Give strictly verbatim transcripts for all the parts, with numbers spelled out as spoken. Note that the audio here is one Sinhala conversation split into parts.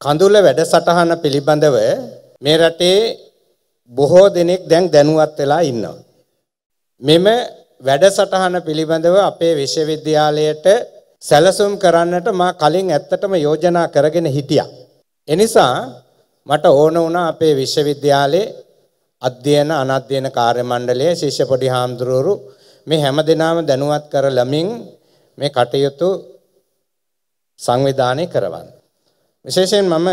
කඳුල වැඩසටහන පිළිබඳව මේ රටේ බොහෝ දෙනෙක් දැන් දැනුවත් වෙලා ඉන්නවා. මෙම වැඩසටහන පිළිබඳව අපේ විශ්වවිද්‍යාලයට සැලසුම් කරන්නට මා කලින් ඇත්තටම යෝජනා කරගෙන හිටියා. එනිසා මට ඕන වුණා අපේ විශ්වවිද්‍යාලයේ අධ්‍යයන අනධ්‍යයන කාර්ය මණ්ඩලයේ ශිෂ්‍ය පොඩි හාමුදුරුවෝ මේ හැමදෙනාම දැනුවත් කරලමින් මේ කටයුතු සංවිධානය කරවන්න. විශේෂයෙන් මම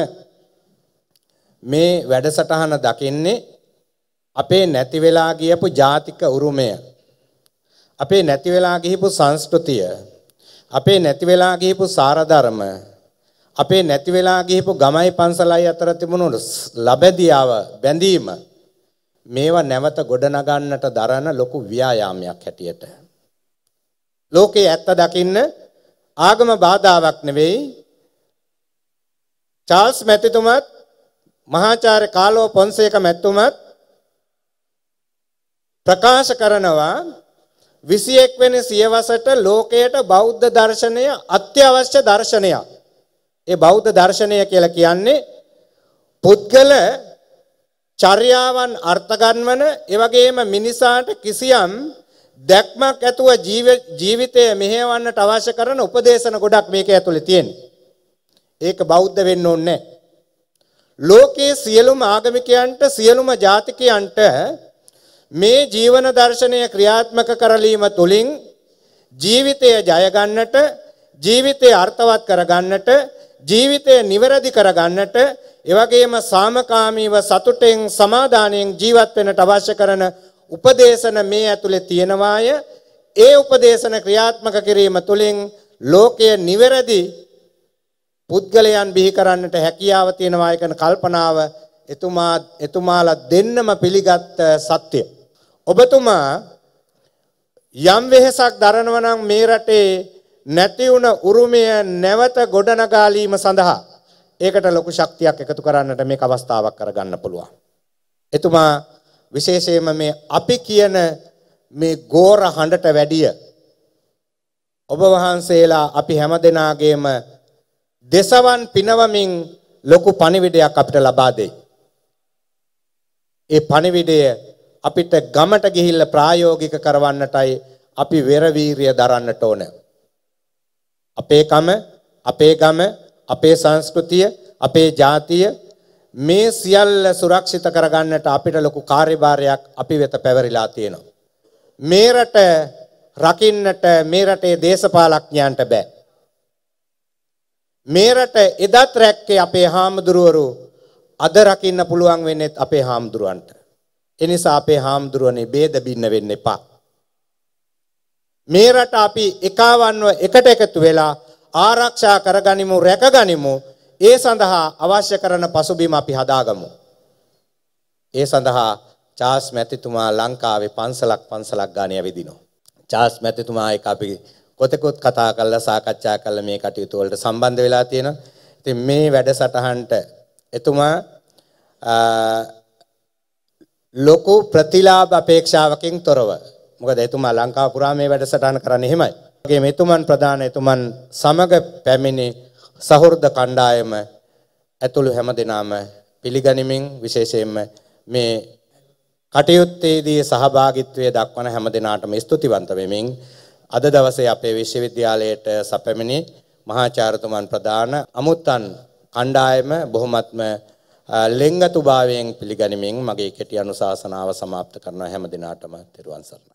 මේ වැඩසටහන දකින්නේ අපේ නැති වෙලා ගියපු ජාතික උරුමය, අපේ නැති වෙලා ගියපු සංස්කෘතිය, අපේ නැති වෙලා ගියපු සාරධර්ම, අපේ නැති වෙලා ගියපු ගමයි පන්සලයි අතර තිබුණු ලබැදියාව බැඳීම, මේවා නැවත ගොඩනගන්නට දරන ලොකු ව්‍යායාමයක් හැටියට. ලෝකේ ඇත්ත දකින්න ආගම බාධාවක් නෙවෙයි. චාල්ස් මැතිතුමත් මහාචාර්ය කාලෝ පොන්සේක මැතිතුමත් ප්‍රකාශ කරනවා විසිඑක් වෙනි සියවසට ලෝකයට බෞද්ධ දර්ශනය අත්‍යවශ්‍ය දර්ශනයක්. ඒ බෞද්ධ දර්ශනය කියලා කියන්නේ පුද්ගල චර්යාවන් අර්ථ ගන්වන, ඒ වගේම මිනිසාට කිසියම් දැක්මක් ඇතුව ජීවිතය මෙහෙයවන්නට අවශ්‍ය කරන උපදේශන ගොඩක් මේක ඇතුලේ තියෙනවා. ඒක බෞද්ධ වෙන්න ඕනේ නැහැ. ලෝකයේ සියලුම ආගමිකයන්ට, සියලුම ජාතිකයන්ට මේ ජීවන දර්ශනය ක්‍රියාත්මක කරලීම තුළින් ජීවිතය ජය ගන්නට, ජීවිතය අර්ථවත් කරගන්නට, ජීවිතය නිවැරදි කරගන්නට, ඒ වගේම සාමකාමීව සතුටෙන් සමාදානයෙන් ජීවත් වෙන්නට අවශ්‍ය කරන උපදේශන මේ ඇතුලේ තියෙනවාය. ඒ උපදේශන ක්‍රියාත්මක කිරීම තුළින් ලෝකයේ නිවැරදි පුද්ගලයන් බිහි කරන්නට හැකියාව තියෙනවා කියන කල්පනාව එතුමා එතුමාලා දෙන්නම පිළිගත් සත්‍ය. ඔබතුමා යම් වෙහසක් දරනවා නම් මේ රටේ නැති වුණ උරුමය නැවත ගොඩනගාලීම සඳහා ඒකට ලොකු ශක්තියක් එකතු කරන්නට මේක අවස්ථාවක් කරගන්න පුළුවන්. එතුමා විශේෂයෙන්ම මේ අපි කියන මේ ගෝර හඬට වැඩිය ඔබ වහන්සේලා අපි හැමදෙනාගේම දෙසවන් පිනවමින් ලොකු පණිවිඩයක් අපිට ලබා දෙයි. ඒ පණිවිඩය අපිට ගමට ගිහිල්ලා ප්‍රායෝගික කරවන්නටයි අපි වෙරවීරිය දරන්නට ඕන. අපේ කම, අපේ ගම, අපේ සංස්කෘතිය, අපේ ජාතිය මේ සියල්ල සුරක්ෂිත කරගන්නට අපිට ලොකු කාර්යභාරයක් අපි වෙත පැවරිලා තියෙනවා. මේ රට රකින්නට මේ රටේ දේශපාලඥයන්ට බෑ. මේ රට එදත් රැක්කේ අපේ හාමුදුරුවරු, අද රකින්න පුළුවන් වෙන්නේ අපේ හාමුදුරුවන්ට. ඒ නිසා අපේ හාමුදුරුවනේ ભેද බින්න වෙන්න එපා. මේ රට අපි එකවන්ව එකට එකතු වෙලා ආරක්ෂා කරගනිමු, රැකගනිමු. ඒ සඳහා අවශ්‍ය කරන පසුබිම අපි හදාගමු. ඒ සඳහා චාල්ස් මැතිතුමා ලංකාවේ පන්සලක් පන්සලක් ගානේ ඇවිදිනවා. චාල්ස් මැතිතුමා එක අපි කොතෙකුත් කතා කරලා සාකච්ඡා කරලා මේ කටයුතු වලට සම්බන්ධ වෙලා තියෙනවා. ඉතින් මේ වැඩසටහනට එතුමා ලොකු ප්‍රතිලාභ අපේක්ෂාවකින් තොරව, මොකද එතුමා ලංකාව පුරා මේ වැඩසටහන කරන්නේ එහෙමයි. ඒගොල්ලෝ මෙතුමන් ප්‍රධාන එතුමන් සමග පැමිණි සහෘද කණ්ඩායම ඇතුළු හැමදෙනාම පිළිගනිමින් විශේෂයෙන්ම මේ කටයුත්තේදී සහභාගීත්වය දක්වන හැමදෙනාටම ස්තුතිවන්ත වෙමින් අද දවසේ අපේ විශ්වවිද්‍යාලයට සැපැමිණි මහාචාර්යතුමන් ප්‍රධාන අමුත්තන් කණ්ඩායම බොහොමත්ම ලෙන්ගතුභාවයෙන් පිළිගනිමින් මගේ කෙටි අනුශාසනාව સમાપ્ત කරන හැම දිනාටම තෙරුවන් සරණයි.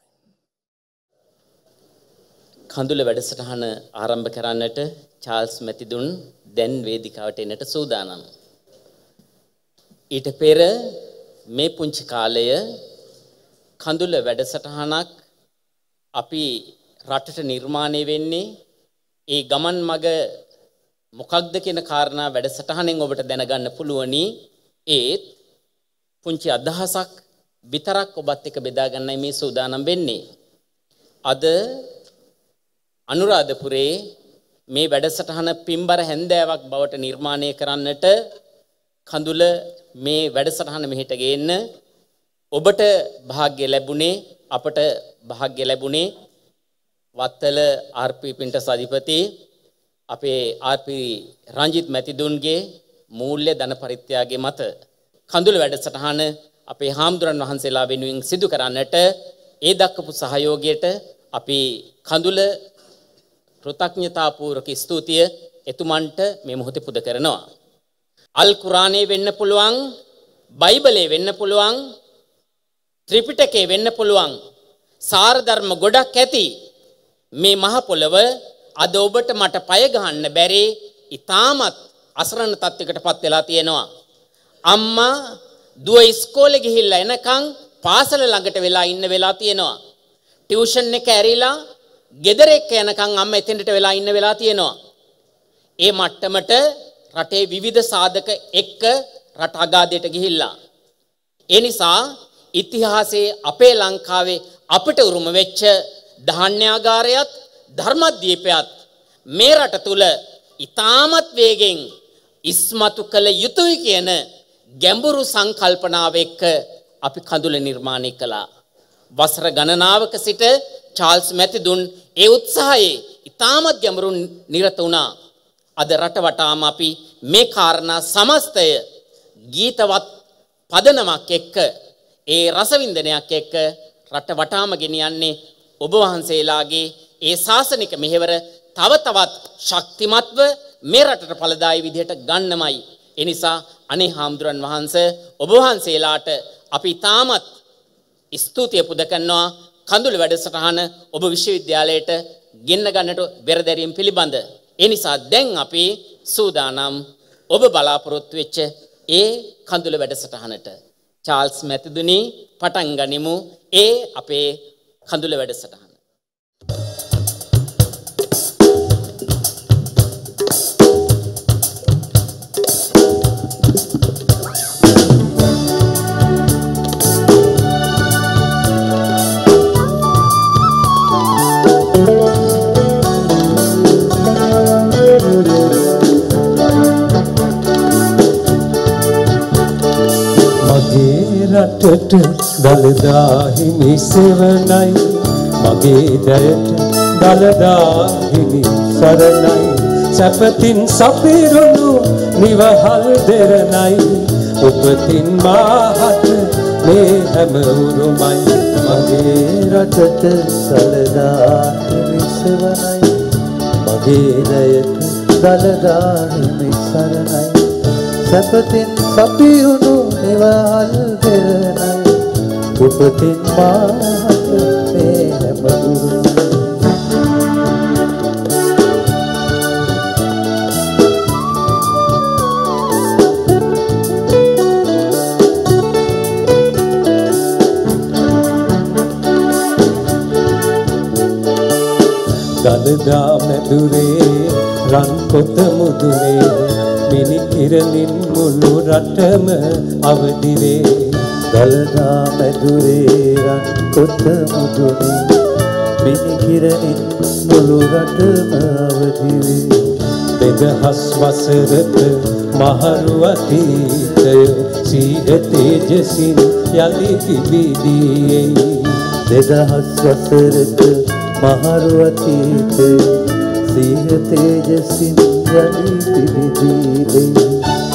කඳුල වැඩසටහන ආරම්භ කරන්නට චාල්ස් මැතිදුන් දැන් වේදිකාවට එන්නට සූදානම්. ඊට පෙර මේ පුංචි කාලය කඳුල වැඩසටහනක් අපි රටට නිර්මාණය වෙන්නේ ඒ ගමන් මග මොකක්ද කියන කාරණා වැඩසටහනෙන් ඔබට දැනගන්න පුළුවනි. ඒත් පුංචි අදහසක් විතරක් ඔබත් එක්ක බෙදා ගන්නයි මේ සූදානම් වෙන්නේ. අද අනුරාධපුරේ මේ වැඩසටහන පින්බර හැන්දෑවක් බවට නිර්මාණය කරන්නට කඳුල මේ වැඩසටහන මෙහෙට ගේන්න ඔබට වාසනාව ලැබුණේ, අපට වාසනාව ලැබුණේ වත්තල ආර් පී පින්ටස් අධිපති අපේ ආර් පී රංජිත් මැතිදුන්ගේ මූල්‍ය ධන පරිත්‍යාගයේ මත කඳුළු වැඩසටහන අපේ හාමුදුරන් වහන්සේලා වෙනුවෙන් සිදු කරන්නට ඒ දක්වපු සහයෝගයට අපි කඳුල කෘතඥතාපූර්වක ස්තුතිය එතුමන්ට මේ මොහොතේ පුද කරනවා. අල් කුරානේ වෙන්න පුළුවන්, බයිබලේ වෙන්න පුළුවන්, ත්‍රිපිටකේ වෙන්න පුළුවන්, සාර ධර්ම ගොඩක් ඇති මේ මහ පොළව අද ඔබට මට පය ගහන්න බැරි ඉතාමත් අසරණ තත්යකටපත් වෙලා තියෙනවා. අම්මා දුව ඉස්කෝලේ ගිහිල්ලා එනකන් පාසල ළඟට වෙලා ඉන්න වෙලා තියෙනවා. ටියුෂන් එක ඇරිලා ගෙදර එක්ක යනකන් අම්මා එතෙන්ට වෙලා ඉන්න වෙලා තියෙනවා. ඒ මට්ටමට රටේ විවිධ සාධක එක්ක රට අගාධයට ගිහිල්ලා. ඒ නිසා ඉතිහාසයේ අපේ ලංකාවේ අපිට උරුම වෙච්ච ධාන්‍යාගාරයත් ධර්මදීපයත් මේ රට තුල ඉතාමත් වේගෙන් ඉස්මතු කළ යුතුයි කියන ගැඹුරු සංකල්පනාව එක්ක අපි කඳුල නිර්මාණය කළා. වසර ගණනාවක සිට චාල්ස් මැතිදුන් ඒ උත්සාහයේ ඉතාමත් ගැඹුරු නිරත වුණා. අද රට වටාම අපි මේ කාරණා සමස්තය ගීතවත් පදනමක් එක්ක ඒ රසවින්දනයක් එක්ක රට වටාම ගෙනියන්නේ ඔබ වහන්සේලාගේ ඒ ශාසනික මෙහෙවර තව තවත් ශක්තිමත්ව මේ රටට ඵලදායී විදිහට ගන්නමයි. ඒ නිසා අනේ හාමුදුරන් වහන්සේ ඔබ වහන්සේලාට අපි තාමත් ස්තුතිය පුද කරනවා. කඳුළු වැඩසටහන ඔබ විශ්වවිද්‍යාලයට ගෙන්න ගන්නට බෙරදැරීම් පිළිබඳ. ඒ නිසා දැන් අපි සූදානම් ඔබ බලාපොරොත්තු වෙච්ච ඒ කඳුළු වැඩසටහනට. චාල්ස් මැතිදුනි පටන් ගනිමු ඒ අපේ කඳුළු වැඩසටහන. රටට දළදා හිමි සෙවණයි මගේ දැයට දළදා හිමි සරණයි සැපතින් සපිරුණු නිවහල් දෙරණයි උපතින් මාහට මේ හැම උරුමයි මගේ රටට දළදා හිමි සෙවණයි මගේ දැයට දළදා හිමි සරණයි සැපතින් සපිරුණු නිවහල් දෙරණයි උපතින් මාහට මේ හැම උරුමයි දළදා මැදුරේ රන් පොත මුදුනේ මිනි කිරලින් මුළු රටම අවදිවේ දළදා මැදුරේ රන් පොත මුදුනේ මිනි කිරලින් මුළු රටම අවදිවේ දෙදහස් වසරක මහරු අතීතය සීහ තේජසින් යලි පිබිදී දෙදහස් වසරක මහරු අතීතය සීහ තේජසින් යලි පිබිදී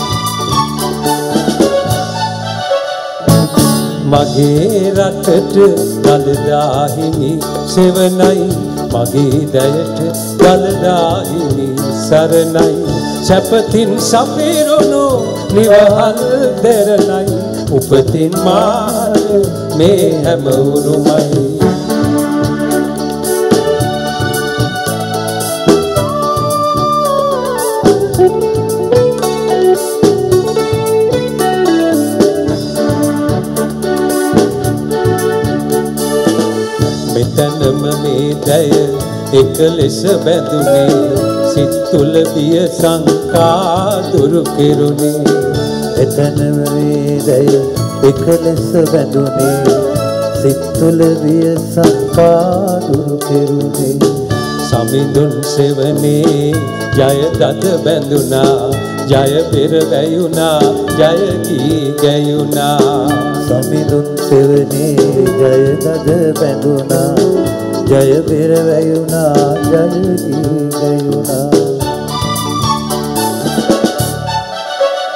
මගේ රටට දළදා හිමි සෙවණයි මගේ දැයට දළදා හිමි සරණයි සැපතින් සපිරුණු නිවහල් දෙරණයි උපතින් මාහට මේ හැම උරුමයි මෙතනම මේ දැය එක ලෙස බැඳුනේ සිත් තුළ බිය සංකා දුරු කෙරුනේ මෙතනම මේ දැය එක ලෙස බැඳුනේ සිත් තුළ බිය සංකා දුරු කෙරුනේ සමිඳුන් සෙවනේ ජය දත බැඳුනා ජය පෙර වැයුණා ජය කී ගැයුණා සමිඳුන් සෙවනේ ජය දත බැඳුනා ජය පෙර වැයුණා ජය කී ගැයුණා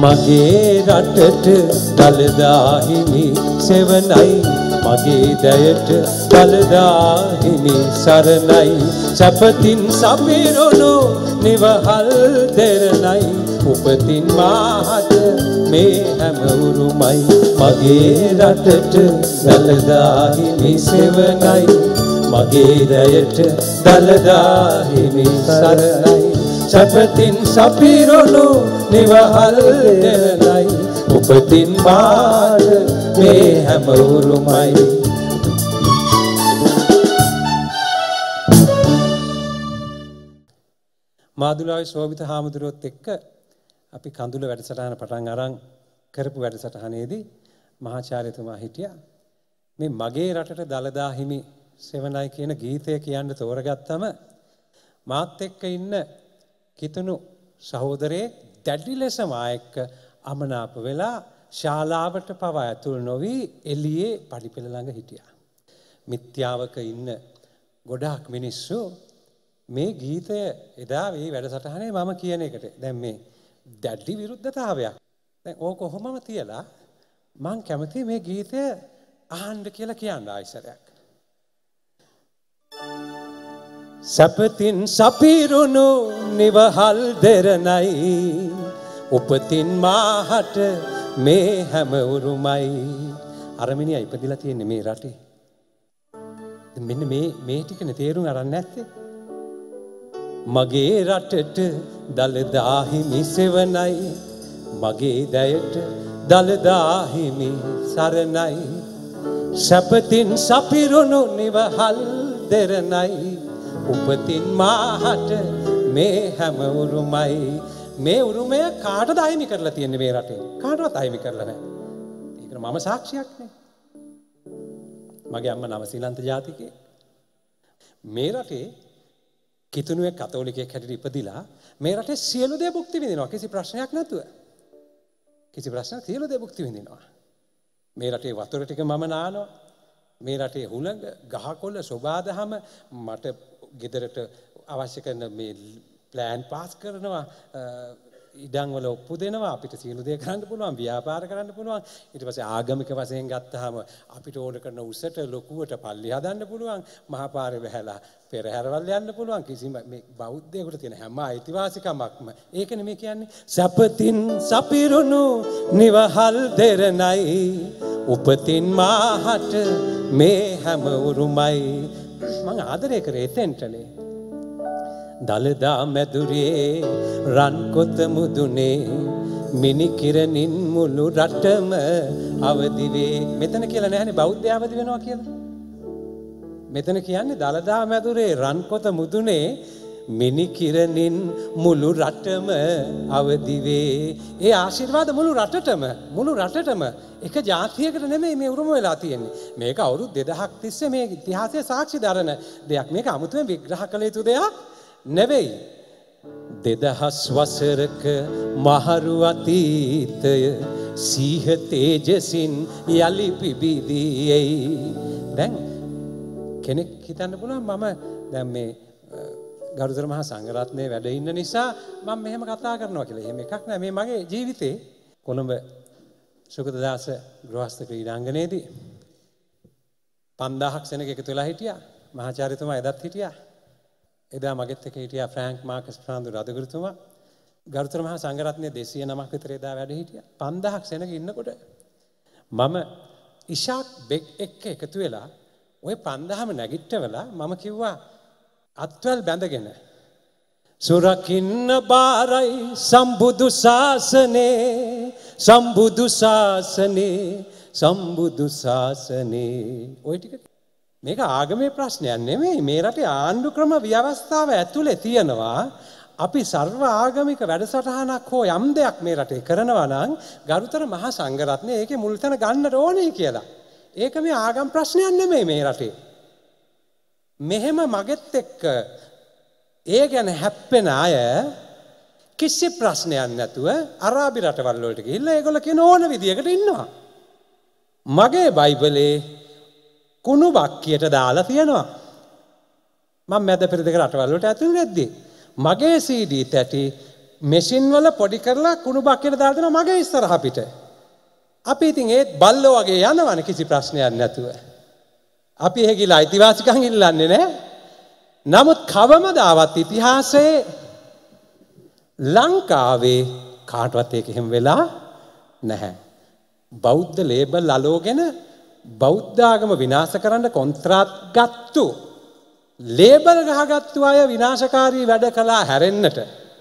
මගේ රටට දළදා හිමි සෙවණයි මගේ දැයට දළදා හිමි සරණයි සපතින් සපිරුණු නිවහල් දෙරණයි උපතින් මාහට මේ හැම උරුමයි මගේ රටට දළදා හිමි සෙවණයි මගේ දැයට දළදා හිමි සරණයි සපතින් සපිරුණු නිවහල් දෙරණයි උපතින් මාහට මේ හැම උරුමයි මාදුලාවේ ශෝභිත හාමුදුරුවොත් එක්ක අපි කඳුල වැඩසටහන පටන් අරන් කරපු වැඩසටහනේදී මහාචාර්යතුමා හිටියා මේ මගේ රටට දළදා හිමි සෙවණයි කියන ගීතය කියන්න තෝරගත්තම මාත් එක්ක ඉන්න කිතුණු සහෝදරයෙක් දැඩි ලෙස මා එක්ක අමනාප වෙලා ශාලාවට පවා ඇතුල් නොවි එළියේ පඩිපෙළ ළඟ හිටියා. මිත්‍යාවක ඉන්න ගොඩාක් මිනිස්සු මේ ගීතය එදා මේ වැඩසටහනේ මම කියන එකට දැන් මේ දැඩි විරුද්ධතාවයක්. දැන් ඕක කොහොමම තියලා මං කැමති මේ ගීතය අහන්න කියලා කියන්න ආයිසරයක්. සපතින් සපිරුණු නිවහල් දෙරණයි උපතින් මාහට මේ හැම උරුමයි අර මිනිහා ඉපදිලා තියෙන්නේ මේ රටේ. මෙන්න මේ මේ ටිකනේ තේරුම් අරන් නැත්තේ. මගේ රටට දළදා හිමි සෙවණයි මගේ දැයට දළදා හිමි සරණයි සපතින් සපිරුණු නිවහල් දෙරණයි උපතින් මාහට මේ හැම උරුමයි මේ උරුමය කාටද අහිමි කරලා තියෙන්නේ මේ රටේ කාටවත් අහිමි කරලා නැහැ. ඒකට මම සාක්ෂියක් නේ. මගේ අම්මා නවසීලන්ත ජාතිකයෙක්. මේ රටේ කිතුණුවේ කතෝලිකයෙක් හැටියට ඉපදිලා මේ රටේ සියලු දේ භුක්ති විඳිනවා කිසි ප්‍රශ්නයක් නැතුව. කිසි ප්‍රශ්නයක් සියලු දේ භුක්ති විඳිනවා. මේ රටේ වතුර ටික මම නානවා. මේ රටේ හුළඟ ගහකොළ සොබාදහම මට ගෙදරට අවශ්‍ය කරන මේ ප්ලෑන් පාස් කරනවා ඉඩම් වල ඔප්පු දෙනවා අපිට සියලු දේ කරන්න පුළුවන් ව්‍යාපාර කරන්න පුළුවන් ඊට පස්සේ ආගමික වශයෙන් ගත්තාම අපිට ඕන කරන උසට ලොකුවට පල්ලි හදන්න පුළුවන් මහා පාරේ වැහැලා පෙරහැරවල් යන්න පුළුවන් කිසිම මේ බෞද්ධයෙකුට තියෙන හැම අයිතිවාසිකමක්ම ඒකනේ මේ කියන්නේ සපතින් සපිරුණු නිවහල් දෙරණයි උපතින් මාහට මේ හැම උරුමයි මං ආදරය කරේ එතෙන්ටනේ දළදා මැදුරේ රන් කොත මුදුනේ මිනි කිරණින් මුළු රටම අවදි වේ මෙතන කියලා නැහැනේ බෞද්ධය අවදි වෙනවා කියලා මෙතන කියන්නේ දළදා මැදුරේ රන් කොත මුදුනේ මිනි කිරණින් මුළු රටම අවදි වේ ඒ ආශිර්වාද මුළු රටටම මුළු රටටම එක ජාතියකට නෙමෙයි මේ උරුම වෙලා තියෙන්නේ මේක අවුරුදු දෙදහක් තිස්සේ මේ ඉතිහාසයේ සාක්ෂි දරන දෙයක් මේක අමුතුවෙන් විග්‍රහ කළ යුතු දෙයක් නෙවෙයි දෙදහස් වසරක මහරු අතීතය සීහ තේජසින් යලි පිබිදී දැන් කෙනෙක් හිතන්න පුළුවන් මම දැන් මේ ගරුතර මහා සංඝරත්නයේ වැඩ ඉන්න නිසා මම මෙහෙම කතා කරනවා කියලා. එහෙම එකක් නෑ මේ මගේ ජීවිතේ කොළඹ සුගතදාස ගෘහස්ත ක්‍රීඩාංගණයේදී පන්දාහක් සෙනග එකතු වෙලා හිටියා. මහාචාර්යතුමා එදත් හිටියා. එදා මගෙත් එක්ක හිටියා ෆ්‍රැන්ක් මාකස් ප්‍රාන්දු රදගුරුතුමා. ගරුතර මහා සංඝරත්නයේ දෙසිය නමක් විතර එදා වැඩ හිටියා. පන්දාහක් සෙනග ඉන්නකොට මම ඉෂාක් බෙක් එක්ක එකතු වෙලා ওই පන්දාහම නැගිට්ටවලා මම කිව්වා අත්වැල් බැඳගෙන සුරකින්න බාරයි සම්බුදු ශාසනේ සම්බුදු ශාසනේ සම්බුදු ශාසනේ ඔය ටික මේක ආගමේ ප්‍රශ්නයක් නෙමෙයි මේ රටේ ආණ්ඩු ක්‍රම ව්‍යවස්ථාව ඇතුලේ තියෙනවා අපි සර්ව ආගමික වැඩසටහනක් හෝ යම් දෙයක් මේ රටේ කරනවා නම් ගරුතර මහා සංඝරත්නය ඒකේ මුල් තැන ගන්නට ඕනේ කියලා. ඒක මේ ආගම් ප්‍රශ්නයක් නෙමෙයි මේ රටේ. මෙහෙම මගෙත් එක්ක ඒ ගැන හැප්පෙන අය කිසි ප්‍රශ්නයක් නැතුව අරාබි රටවල් වලට ගිහිල්ලා ඒගොල්ලෝ කියන ඕන විදියකට ඉන්නවා. මගේ බයිබලේ කුණු බක්කියට දාලා තියෙනවා. මම මැද පෙරදිග රටවල් වලට ඇතුළු වෙද්දී මගේ සීඩී තැටි මැෂින් වල පොඩි කරලා කුණු බක්කෙට දාලා දෙනවා මගේ ඉස්සරහ පිට. අපි ඉතින් ඒත් බල්ලෝ වගේ යනවනේ කිසි ප්‍රශ්නයක් නැතුව. අපි එහෙ ගිහලා අයිතිවාසිකම් ඉල්ලන්නේ නැහැ. නමුත් කවමදාවත් ඉතිහාසයේ ලංකාවේ කාටවත් ඒක එහෙම වෙලා නැහැ. බෞද්ධ ලේබල් අලෝගෙන බෞද්ධ ආගම විනාශ කරන්න කොන්ත්‍රාත් ගත්තු ලේබල් ගහගත්තු අය විනාශකාරී වැඩ කළා හැරෙන්නට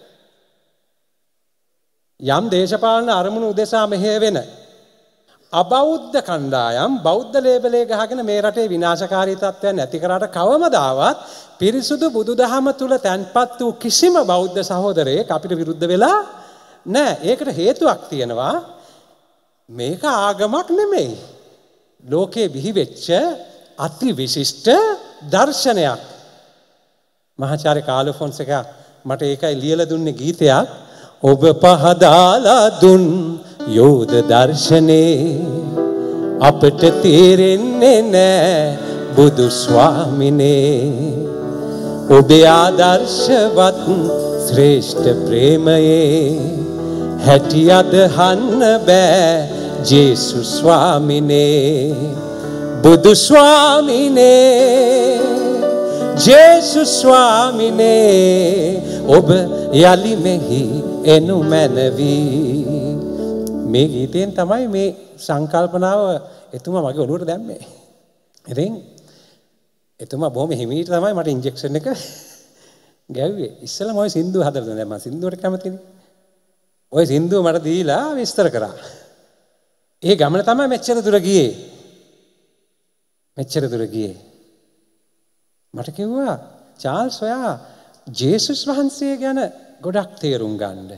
යම් දේශපාලන අරමුණු උදෙසා මෙහෙය වෙන අබෞද්ධ කණ්ඩායම් බෞද්ධ ලේබලේ ගහගෙන මේ රටේ විනාශකාරී තත්ත්වයන් ඇති කරාට කවමදාවත් පිරිසුදු බුදුදහම තුල තැන්පත් වූ කිසිම බෞද්ධ සහෝදරයෙක් අපිට විරුද්ධ වෙලා නැහැ. ඒකට හේතුවක් තියෙනවා. මේක ආගමක් නෙමෙයි. ලෝකේ බිහි වෙච්ච අති විශිෂ්ට දර්ශනයක්. මහාචාර්ය කාලෝ ෆොන්සේකා මට ඒකයි ලියලා දුන්නේ ගීතයක්. ඔබ පහදාලා දුන් යෝධ දර්ශනේ අපට තේරෙන්නේ නෑ බුදු ස්වාමිනේ. ඔබේ ආදර්ශවත් ශ්‍රේෂ්ඨ ප්‍රේමයේ හැටි අදහන්න බෑ ජේසු ස්වාමිනේ. බුදු ස්වාමිනේ ජේසු ස්වාමිනේ ඔබ යලි මෙහි එනු මැනවි. මේ ගීතයෙන් තමයි මේ සංකල්පනාව එතුමා මගේ ඔළුවට දැම්මේ. ඉතින් එතුමා බොහොම හිමීට තමයි මට ඉන්ජෙක්ෂන් එක ගැව්වේ. ඉස්සෙල්ලාම ওই සින්දුව හදලා දැන් මම සින්දුවට කැමතිනේ. ওই සින්දුව මට දීලා විස්තර කරා. ඒ ගමන තමයි මෙච්චර දුර ගියේ. මෙච්චර දුර ගියේ. මට කිව්වා චාල්ස් ඔයා ජේසුස් වහන්සේ ගැන ගොඩක් තේරුම් ගන්න.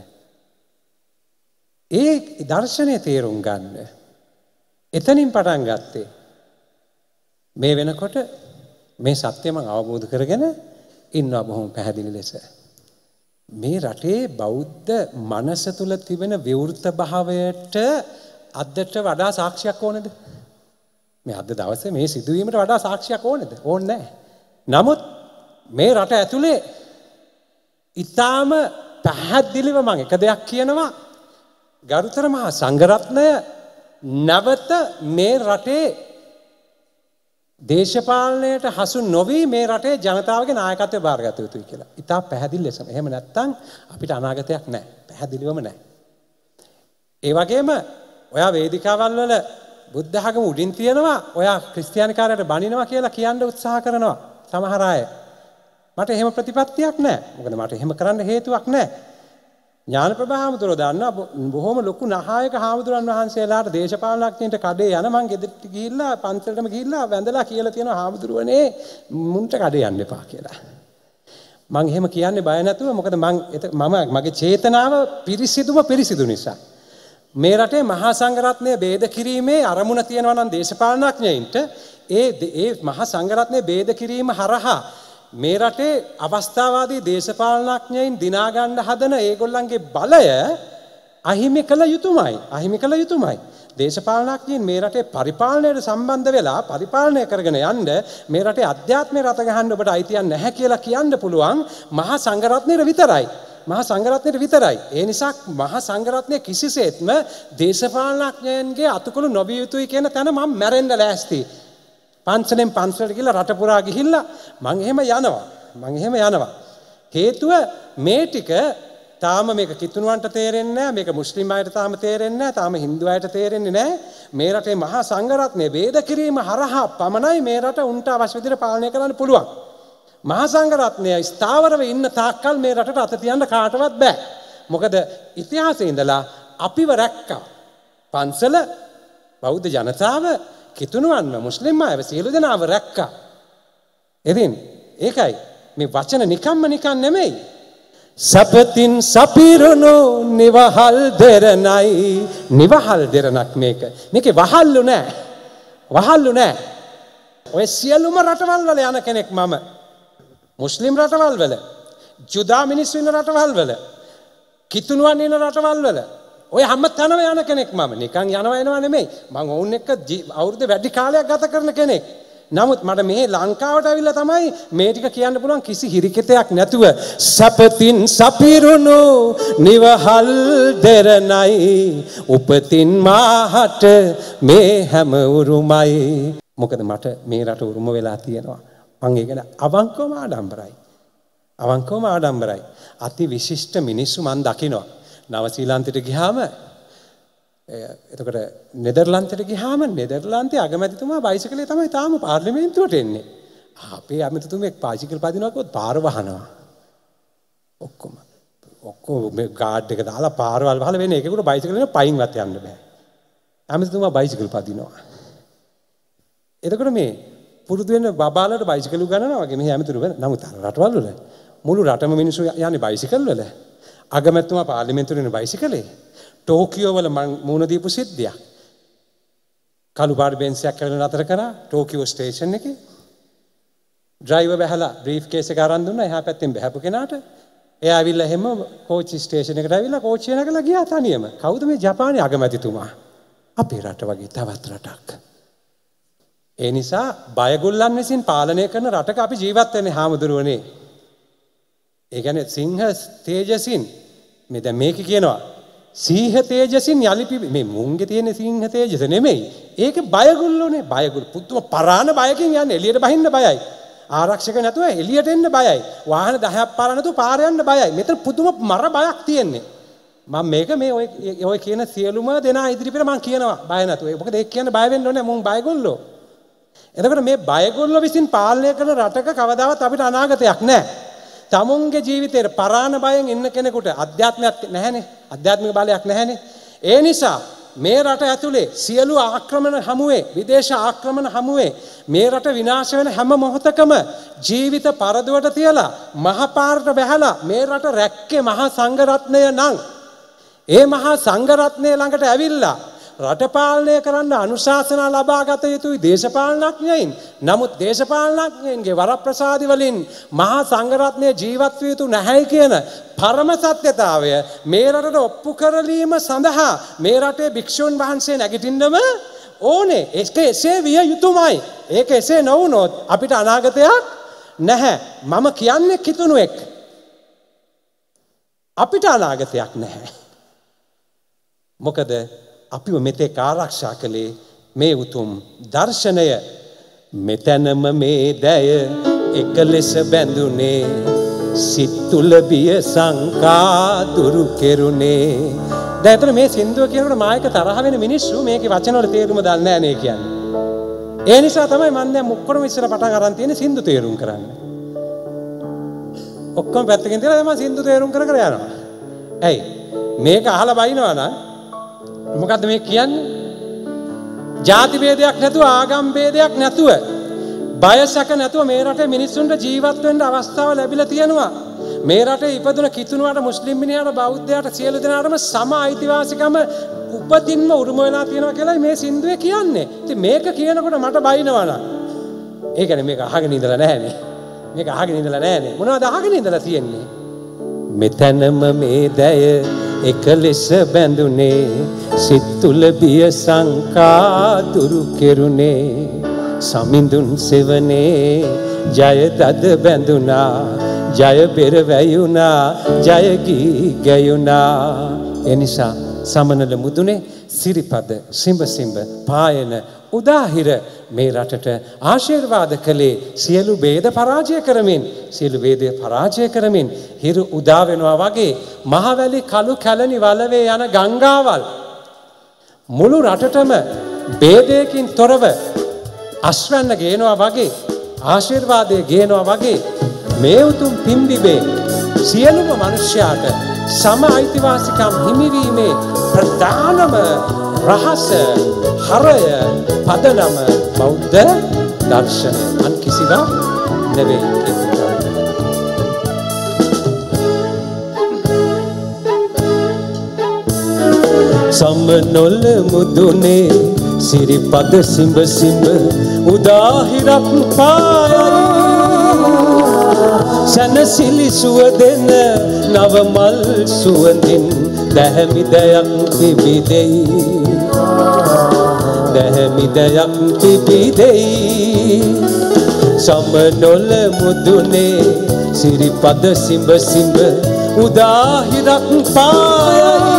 ඒ දර්ශනය තේරුම් ගන්න. එතනින් පටන් ගත්තේ. මේ වෙනකොට මේ සත්‍ය මම අවබෝධ කරගෙන ඉන්නවා බොහොම පැහැදිලි ලෙස. මේ රටේ බෞද්ධ මනස තුල තිබෙන විවෘත භාවයට අදට වඩා සාක්ෂියක් ඕනද? මේ අද දවසේ මේ සිදුවීමට වඩා සාක්ෂියක් ඕනද? ඕනේ නැහැ. නමුත් මේ රට ඇතුලේ ඊටාම පැහැදිලිව මම එක දෙයක් කියනවා. ගරුතර මහා සංඝරත්නය නැවත මේ රටේ දේශපාලනයට හසු නොවි මේ රටේ ජනතාවගේ නායකත්වය බාරගත යුතුයි කියලා. ඊටා පැහැදිලි ලෙසම. එහෙම නැත්නම් අපිට අනාගතයක් නැහැ. පැහැදිලිවම නැහැ. ඒ වගේම ඔයා වේදිකාවල් වල බුද්ධ ධර්ම උඩින් තියනවා ඔයා ක්‍රිස්තියානිකාරයට බනිනවා කියලා කියන්න උත්සාහ කරනවා සමහර අය. මට එහෙම ප්‍රතිපත්තියක් නැහැ. මොකද මට එහෙම කරන්න හේතුවක් නැහැ. ඥානප්‍රභා හාමුදුරුවෝ දන්නවා බොහොම ලොකු නහායක හාමුදුරන් වහන්සේලාට දේශපාලනඥයින්ට කඩේ යන මං ගෙදරට ගිහිල්ලා පන්සලටම ගිහිල්ලා වැඳලා කියලා තියෙනවා හාමුදුරුවනේ මුන්ට කඩේ යන්න එපා කියලා. මං එහෙම කියන්නේ බය නැතුව මොකද මං මම මගේ චේතනාව පිරිසිදුම පිරිසිදු නිසා. මේ රටේ මහා සංඝරත්නය ભેද කිරීමේ අරමුණ තියෙනවා නම් දේශපාලනඥයින්ට ඒ ඒ මහා සංඝරත්නය ભેද කිරීම හරහා මේ රටේ අවස්ථාවාදී දේශපාලනඥයින් දිනා ගන්න හදන ඒගොල්ලන්ගේ බලය අහිමි කළ යුතුමයි. අහිමි කළ යුතුමයි. දේශපාලනඥයින් මේ රටේ පරිපාලනයට සම්බන්ධ වෙලා පරිපාලනය කරගෙන යන්න මේ රටේ අධ්‍යාත්මය රට ගහන්න ඔබට අයිතියක් නැහැ කියලා කියන්න පුළුවන් මහා සංඝරත්නයට විතරයි. මහා සංඝරත්නයට විතරයි. ඒ නිසා මහා සංඝරත්නය කිසිසේත්ම දේශපාලනඥයන්ගේ අතුකළු නොවිය යුතුයි කියන තැන මම මැරෙන්න ලෑස්ති. පන්සලෙන් පන්සලට ගිහිල්ලා රට පුරා ගිහිල්ලා මං එහෙම යනවා. මං එහෙම යනවා. හේතුව මේ ටික තාම මේක කිතුණුවන්ට තේරෙන්නේ නැහැ. මේක මුස්ලිම් අයට තාම තේරෙන්නේ නැහැ. තාම හින්දු අයට තේරෙන්නේ නැහැ. මේ රටේ මහා සංඝරත්නය ભેද කිරීම හරහා පමණයි මේ රට උන්ට අවශ්‍ය විදිහට පාලනය කරන්න පුළුවන්. මහා සංඝරත්නය ස්ථාවරව ඉන්න තාක්කල් මේ රටට අත තියන්න කාටවත් බෑ. මොකද ඉතිහාසයේ ඉඳලා අපිව රැක්කා. පන්සල බෞද්ධ ජනතාව කිතුණුවන්ව මුස්ලිම් අයව සියලු දෙනාව රැක්කා. ඉතින් ඒකයි මේ වචන නිකම්ම නිකන් නෙමෙයි. සපතින් සපිරුණු නිවහල් දෙරණයි. නිවහල් දෙරණක් මේක. මේකේ වහල්ලු නෑ. වහල්ලු නෑ. ඔය සියලුම රටවල් වල යන කෙනෙක් මම. මුස්ලිම් රටවල් වල, ජුදා මිනිස්සු ඉන්න රටවල් වල, කිතුණුවන් ඉන්න රටවල් වල ඔය හැම තැනම යන කෙනෙක් මම. නිකන් යනවා එනවා නෙමෙයි. මම වුන් එක්ක අවුරුදු වැඩි කාලයක් ගත කරන කෙනෙක්. නමුත් මට මේ ලංකාවට ඇවිල්ලා තමයි මේ ටික කියන්න පුළුවන් කිසි හිරිකිතයක් නැතුව සපතින් සපිරුණු නිවහල් දෙරණයි උපතින් මාහට මේ හැම උරුමයි. මොකද මට මේ රට උරුම වෙලා තියෙනවා. මම ඒක අවංකවම ආඩම්බරයි. අවංකවම ආඩම්බරයි. අති විශිෂ්ට මිනිස්සු මම දකිනවා. නව ශ්‍රීලන්තයට ගියාම එතකොට නෙදර්ලන්තයට ගියාම නෙදර්ලන්තයේ අගමැතිතුමා බයිසිකලේ තමයි තාම පාර්ලිමේන්තුවට එන්නේ. අපේ අගමැතිතුමෙක් බයිසිකල් පදිනවා කිව්වොත් පාර වහනවා. ඔක්කොම ඔක්කොම මේ ගාඩ් එක දාලා පාරවල් වහලා වෙන එකෙකුට බයිසිකල් එක පයින්වත් යන්න බෑ. අගමැතිතුමා බයිසිකල් පදිනවා. එතකොට මේ පුරුදු වෙන බබාලට බයිසිකල් උගන්වනවා වගේ මෙහි අගමැතිතුරු වෙන. නමුත් අර රටවල් වල මුළු රටම මිනිස්සු යන්නේ බයිසිකල් වල. අගමැතිතුමා පාර්ලිමේන්තුවේ යන බයිසිකලේ. ටෝකියෝ වල මං මුණ දීපු සිද්ධියක්. කළු පාට බෙන්ස් එකක් කරලා නතර කරා ටෝකියෝ ස්ටේෂන් එකේ. ඩ්‍රයිවර් බැහැලා බ්‍රීෆ් කේස් එක අරන් දුන්නා එහා පැත්තෙන් බහැපු කෙනාට. එයා ඇවිල්ලා හැම කෝච්චි ස්ටේෂන් එකට ඇවිල්ලා කෝච්චිය නැගලා ගියා තනියම. කවුද මේ ජපානයේ අගමැතිතුමා? අපේ රට වගේ තවත් රටක්. ඒ නිසා බයගොල්ලන් විසින් පාලනය කරන රටක අපි ජීවත් වෙන්නේ හාමුදුරුවනේ. ඒ කියන්නේ සිංහ තේජසින් මේ දැන් මේක කියනවා සීහ තේජසින් යලිපි මේ මුංගේ තියෙන සිංහ තේජස නෙමෙයි. ඒක බයගොල්ලෝනේ. බයගොල්ල පුදුම පරාණ බයකින් යන්නේ. එළියට බහින්න බයයි. ආරක්ෂක නැතුව එළියට එන්න බයයි. වාහන දහයක් පාර නැතුව පාර යන්න බයයි. මෙතන පුදුම මර බයක් තියෙන්නේ. මම මේක මේ ඔය ඔය කියන සියලුම දෙනා ඉදිරිපිට මම කියනවා බය නැතුව. මොකද ඒක කියන්න බය වෙන්න ඕනේ මුන් බයගොල්ලෝ. එතකොට මේ බයගොල්ලෝ විසින් පාලනය කරන රටක කවදාවත් අපිට අනාගතයක් නැහැ. තමුන්ගේ ජීවිතේ පරාණ බයෙන් ඉන්න කෙනෙකුට අධ්‍යාත්මයක් නැහැනේ. අධ්‍යාත්මික බලයක් නැහැනේ. ඒ නිසා මේ රට ඇතුලේ සියලු ආක්‍රමණ හමුවේ විදේශ ආක්‍රමණ හමුවේ මේ රට විනාශ වෙන හැම මොහොතකම ජීවිත පරදුවට තියලා මහා පාරට බැහැලා මේ රට රැක්කේ මහා සංඝරත්නය නම් ඒ මහා සංඝරත්නය ළඟට ඇවිල්ලා රට පාලනය කරන්න අනුශාසනා ලබාගත යුතුයි දේශපාලනඥයින්. නමුත් දේශපාලනඥයින්ගේ වරප්‍රසාදි වලින් මහා සංඝරත්නය ජීවත් විය යුතු නැහැයි කියන පරම සත්‍යතාවය මේ රටට ඔප්පු කරලීම සඳහා මේ රටේ භික්ෂුන් වහන්සේ නැගිටින්නම ඕනේ. ඒක එසේ විය යුතුමයි. ඒක එසේ නොවුනොත් අපිට අනාගතයක් නැහැ. මම කියන්නේ කිතුණුවෙක්. අපිට අනාගතයක් නැහැ. මොකද අපිව මෙතෙක් ආරක්ෂා කළේ මේ උතුම් දර්ශනය. මෙතැනම මේ දැය එක ලෙස බැඳුනේ සිත් තුල බිය සංකා දුරු කෙරුනේ. දැන් එතන මේ සින්දුව කියනකොට මායක තරහ වෙන මිනිස්සු මේකේ වචන වල තේරුම දන්නේ නැහැ නේ කියන්නේ. ඒ නිසා තමයි මම දැන් ඔක්කොම ඉස්සර පටන් අරන් තියෙන්නේ සින්දු තේරුම් කරන්න. ඔක්කොම පැත්තකින් තියලා මම සින්දු තේරුම් කර කර යනවා. ඇයි මේක අහලා බයිනවා නම් මොකද්ද මේ කියන්නේ? ಜಾති ભેදයක් නැතුව ආගම් ભેදයක් නැතුව බයසක නැතුව මේ රටේ මිනිස්සුන්ට ජීවත් වෙන්න අවස්ථාව ලැබිලා තියෙනවා. මේ රටේ ඉපදුන කිතුණුවට මුස්ලිම් මිනිහාට බෞද්ධයාට සියලු දෙනාටම සම අයිතිවාසිකම උපතින්ම උරුම වෙලා තියෙනවා කියලා මේ සින්දුවේ කියන්නේ. ඉතින් මේක කියනකොට මට බයිනවා නම් ඒ කියන්නේ මේක අහගෙන ඉඳලා නැහැනේ. මේක අහගෙන ඉඳලා නැහැනේ. මොනවද අහගෙන ඉඳලා තියෙන්නේ? මෙතනම මේ දැය එක ලෙස බැඳුනේ සිත් තුල බිය සංකා දුරු කෙරුනේ සමිඳුන් සෙවනේ ජය දද බැඳුනා ජය බෙර වැයුනා ජය ගී ගැයුනා. එනිසා සමනල මුදුනේ සිරිපද සිඹ සිඹ පායන උදාහිර මේ රටට ආශිර්වාද කළේ සියලු ભેද පරාජය කරමින් සියලු ભેදය පරාජය කරමින් හිරු උදා වෙනවා වගේ මහවැලි කළු කැලණි වලවේ යන ගංගාවල් මුළු රටටම ભેදයකින් තොරව අස්වැන්න ගේනවා වගේ ආශිර්වාදය ගේනවා වගේ මේ උතුම් පිම්බිබේ සියලුම මිනිස්යාට සම අයිතිවාසිකම් හිමිවීමේ ප්‍රධානම රහස හරය පදනම බෞද්ධ දර්ශනය අන් කිසිවක් නෙවෙයි. සමනොල මුදුනේ සිරිපද සිඹ සිඹ උදාහිරක් පායයි සනසිලි සුවදෙන නවමල් සුවඳින් දැහැමි දයක් විවිදෙයි දැහැමි දයක් පිබිදෙයි සමනොල මුදුනේ සිරිපද සිඹ සිඹ උදාහිරක් පායයි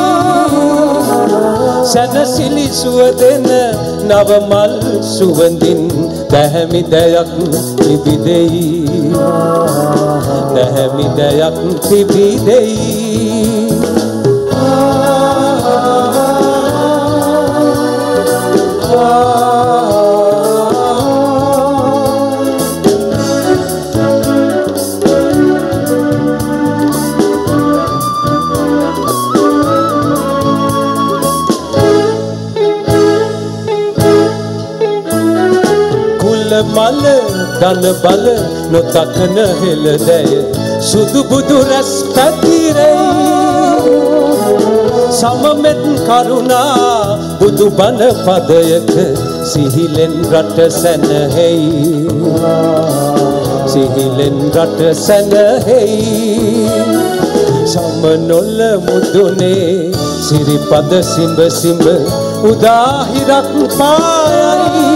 සැනසිලි සුවදෙන නවමල් සුවඳින් දැහැමි දයක් පිබිදෙයි දැහැමි දයක් පිබිදෙයි මල දන බල නොතකන හෙළදැය සුදු බුදු රැස් පැතිරෙයි සමමෙත් කරුණා බුදු බණ පදයක සිහිලෙන් රට සැනහෙයි සිහිලෙන් රට සැනහෙයි සමනොල මුදුනේ සිරිපද සිඹ සිඹ උදාහිරක් පායයි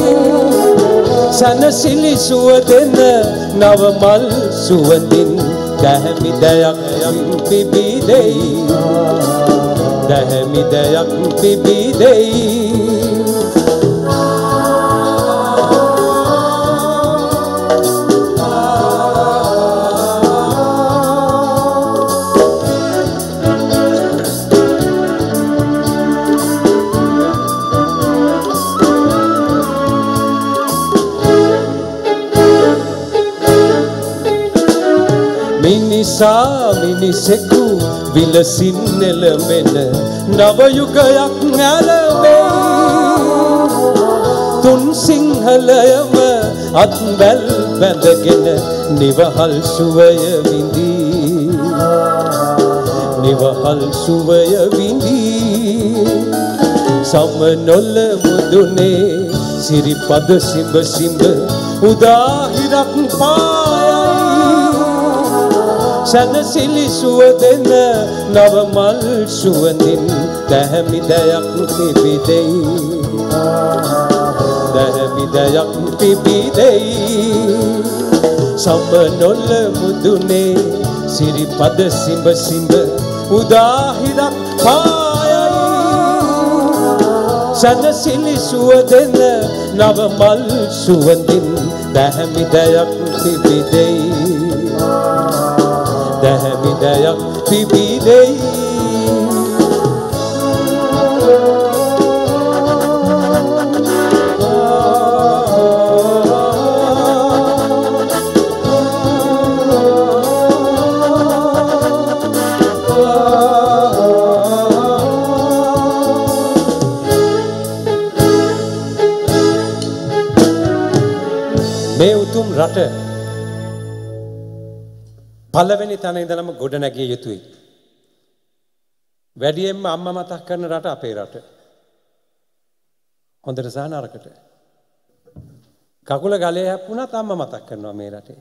සනසිලි සුවදෙන නවමල් සුවඳින් දැහැමි දයක් පිබිදෙයි දැහැමි දයක් පිබිදෙයි මිනිසා මිනිසෙකු විලසින් එළඹෙන නව යුගයක් නැරඹේ තුන් සිංහලයම අත්වැල් බැඳගෙන නිවහල් සුවය විඳී නිවහල් සුවය විඳී සමනොල මුදුනේ සිරිපද සිඹ සිඹ උදාහිරක් පායයි සනසිලි සුවදෙන නවමල් සුවඳින් දැහැමි දයක් පිබිදෙයි දැහැමි දයක් පිබිදෙයි සමනොල මුදුනේ සිරිපද සිඹ සිඹ උදාහිරක් පායයි සනසිලි සුවදෙන නවමල් සුවඳින් දැහැමි දයක් පිබිදෙයි දැහැමි දයක් පිබිදෙයි මේ උතුම් රට පළවෙනි තැන ඉඳලම ගොඩ නැගිය යුතුයි. වැඩියෙන්ම අම්මා මතක් කරන රට අපේ රට. හොඳට සහ නරකට. කකුල ගලේ හැප්පුණත් අම්මා මතක් කරනවා මේ රටේ.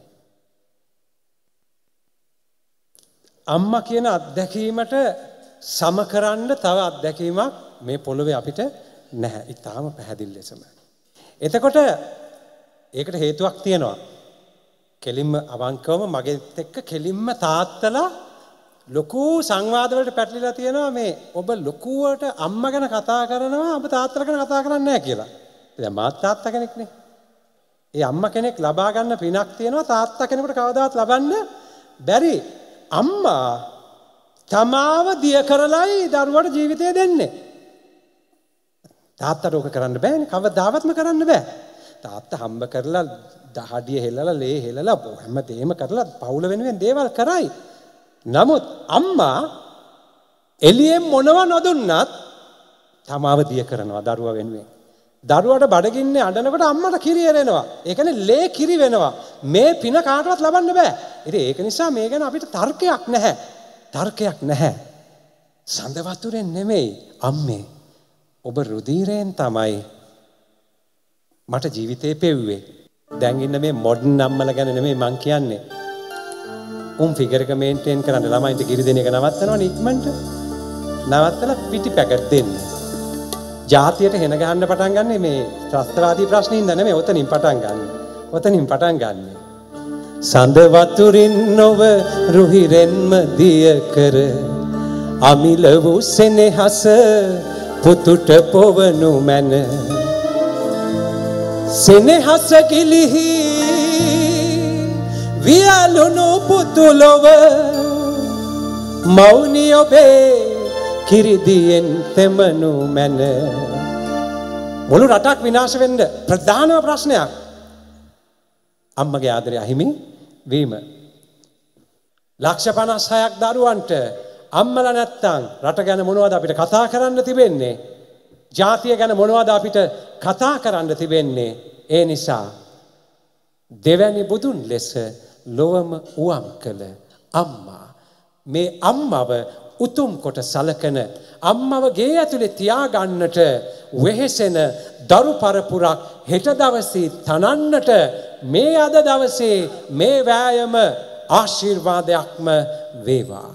අම්මා කියන අත්දැකීමට සමකරන්න තව අත්දැකීමක් මේ පොළොවේ අපිට නැහැ. ඊටාම පැහැදිලි ලෙසම. එතකොට ඒකට හේතුවක් තියෙනවා. කෙලින්ම අවංකවම මගෙත් එක්ක කෙලින්ම තාත්තලා ලොකු සංවාද වලට පැටලිලා තියෙනවා මේ ඔබ ලොකුවට අම්මා ගැන කතා කරනවා ඔබ තාත්තලා ගැන කතා කරන්නේ නැහැ කියලා. දැන් මාත් තාත්තා කෙනෙක්නේ. ඒ අම්මා කෙනෙක් ලබා ගන්න පිනක් තියෙනවා තාත්තා කෙනෙකුට කවදාවත් ලබන්න බැරි. අම්මා තමාව දිය කරලයි දරුවට ජීවිතය දෙන්නේ. තාත්තට ඕක කරන්න බෑනේ. කවදාවත්ම කරන්න බෑ. තාත්තා හම්බ කරලා දහඩිය හෙලලා ලේ හෙලලා හැමදේම කරලා පවුල වෙනුවෙන් දේවල් කරයි. නමුත් අම්මා එළියෙන් මොනව නොදුන්නත් තමාව දිය කරනවා දරුවා වෙනුවෙන්. දරුවාට බඩගින්නේ අඬනකොට අම්මට කිරි එරෙනවා. ඒ කියන්නේ ලේ කිරි වෙනවා. මේ පින කාටවත් ලබන්න බෑ. ඉතින් ඒක නිසා මේ ගැන අපිට තර්කයක් නැහැ. තර්කයක් නැහැ. සඳ වතුරෙන් නෙමෙයි අම්මේ. ඔබ රුධිරයෙන් තමයි මට ජීවිතේ පෙව්වේ. දැන් ඉන්න මේ මොඩර්න් අම්මලා ගැන නෙමෙයි මං කියන්නේ. උන් ෆිගර් එක මේන්ටේන් කරන්න ළමයින්ට කිරි දෙන එක නවත්තනවනේ ඉක්මනට. නවත්තලා පිටි පැකට් දෙන්න. ජාතියට හෙන ගහන්න පටන් ගන්න මේ ත්‍රස්තවාදී ප්‍රශ්නින්ද නෙමෙයි ඔතනින් පටන් ගන්න. ඔතනින් පටන් ගන්න. සඳ වතුරින් නොව රුහිරෙන්ම දිය කර අමිල වූ සෙනෙහස පුතුට පොවනු මැන සෙනෙහස කිලිහි වියලුණු පුතුලොව මෞනි ඔබේ කිරිදියෙන් තෙමනු මැන මුළු රටක් විනාශ වෙන්න ප්‍රධානම ප්‍රශ්නයක් අම්මගේ ආදරය අහිමි වීම. ලක්ෂ පනස් හයක් දරුවන්ට අම්මලා නැත්තම් රට ගැන මොනවද අපිට කතා කරන්න තිබෙන්නේ? ජාතිය ගැන මොනවද අපිට කතා කරන්න තිබෙන්නේ? ඒ නිසා දෙවැනි බුදුන් ලෙස ලොවම උවම් කළ අම්මා මේ අම්මව උතුම් කොට සලකන අම්මව ගේ ඇතුලේ තියාගන්නට වෙහෙසෙන දරු පරපුරක් හෙට දවසේ තනන්නට මේ අද දවසේ මේ වෑයම ආශිර්වාදයක්ම වේවා.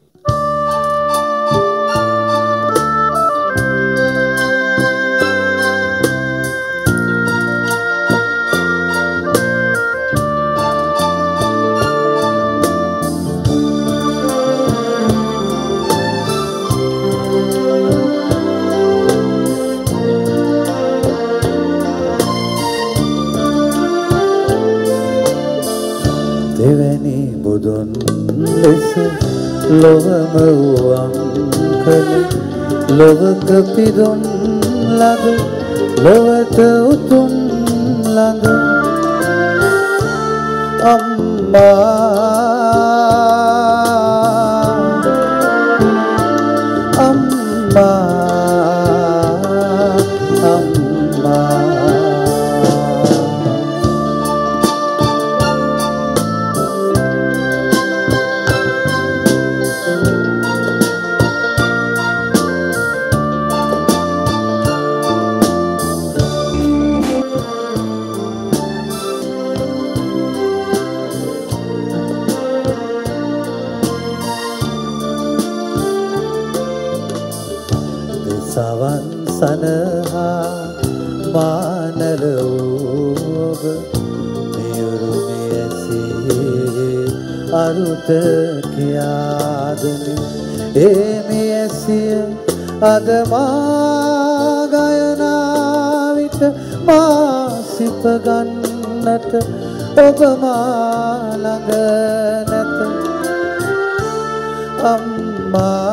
දෙවැනි බුදුන් ලෙස ලොවම වූ කළ ලොවක පිදුම් ළඟ ලොවට උතුම් ළඟ අම්මා අම්මා අම්මා සවන් සනහා මානල ඔබ මෙයුරුමේ ඇසේ අරුත කියාදනි ඒ මෙයසිය අද මා ගයනා විට මා සිප ගන්නට ඔබ මා ළඟ නැත අම්මා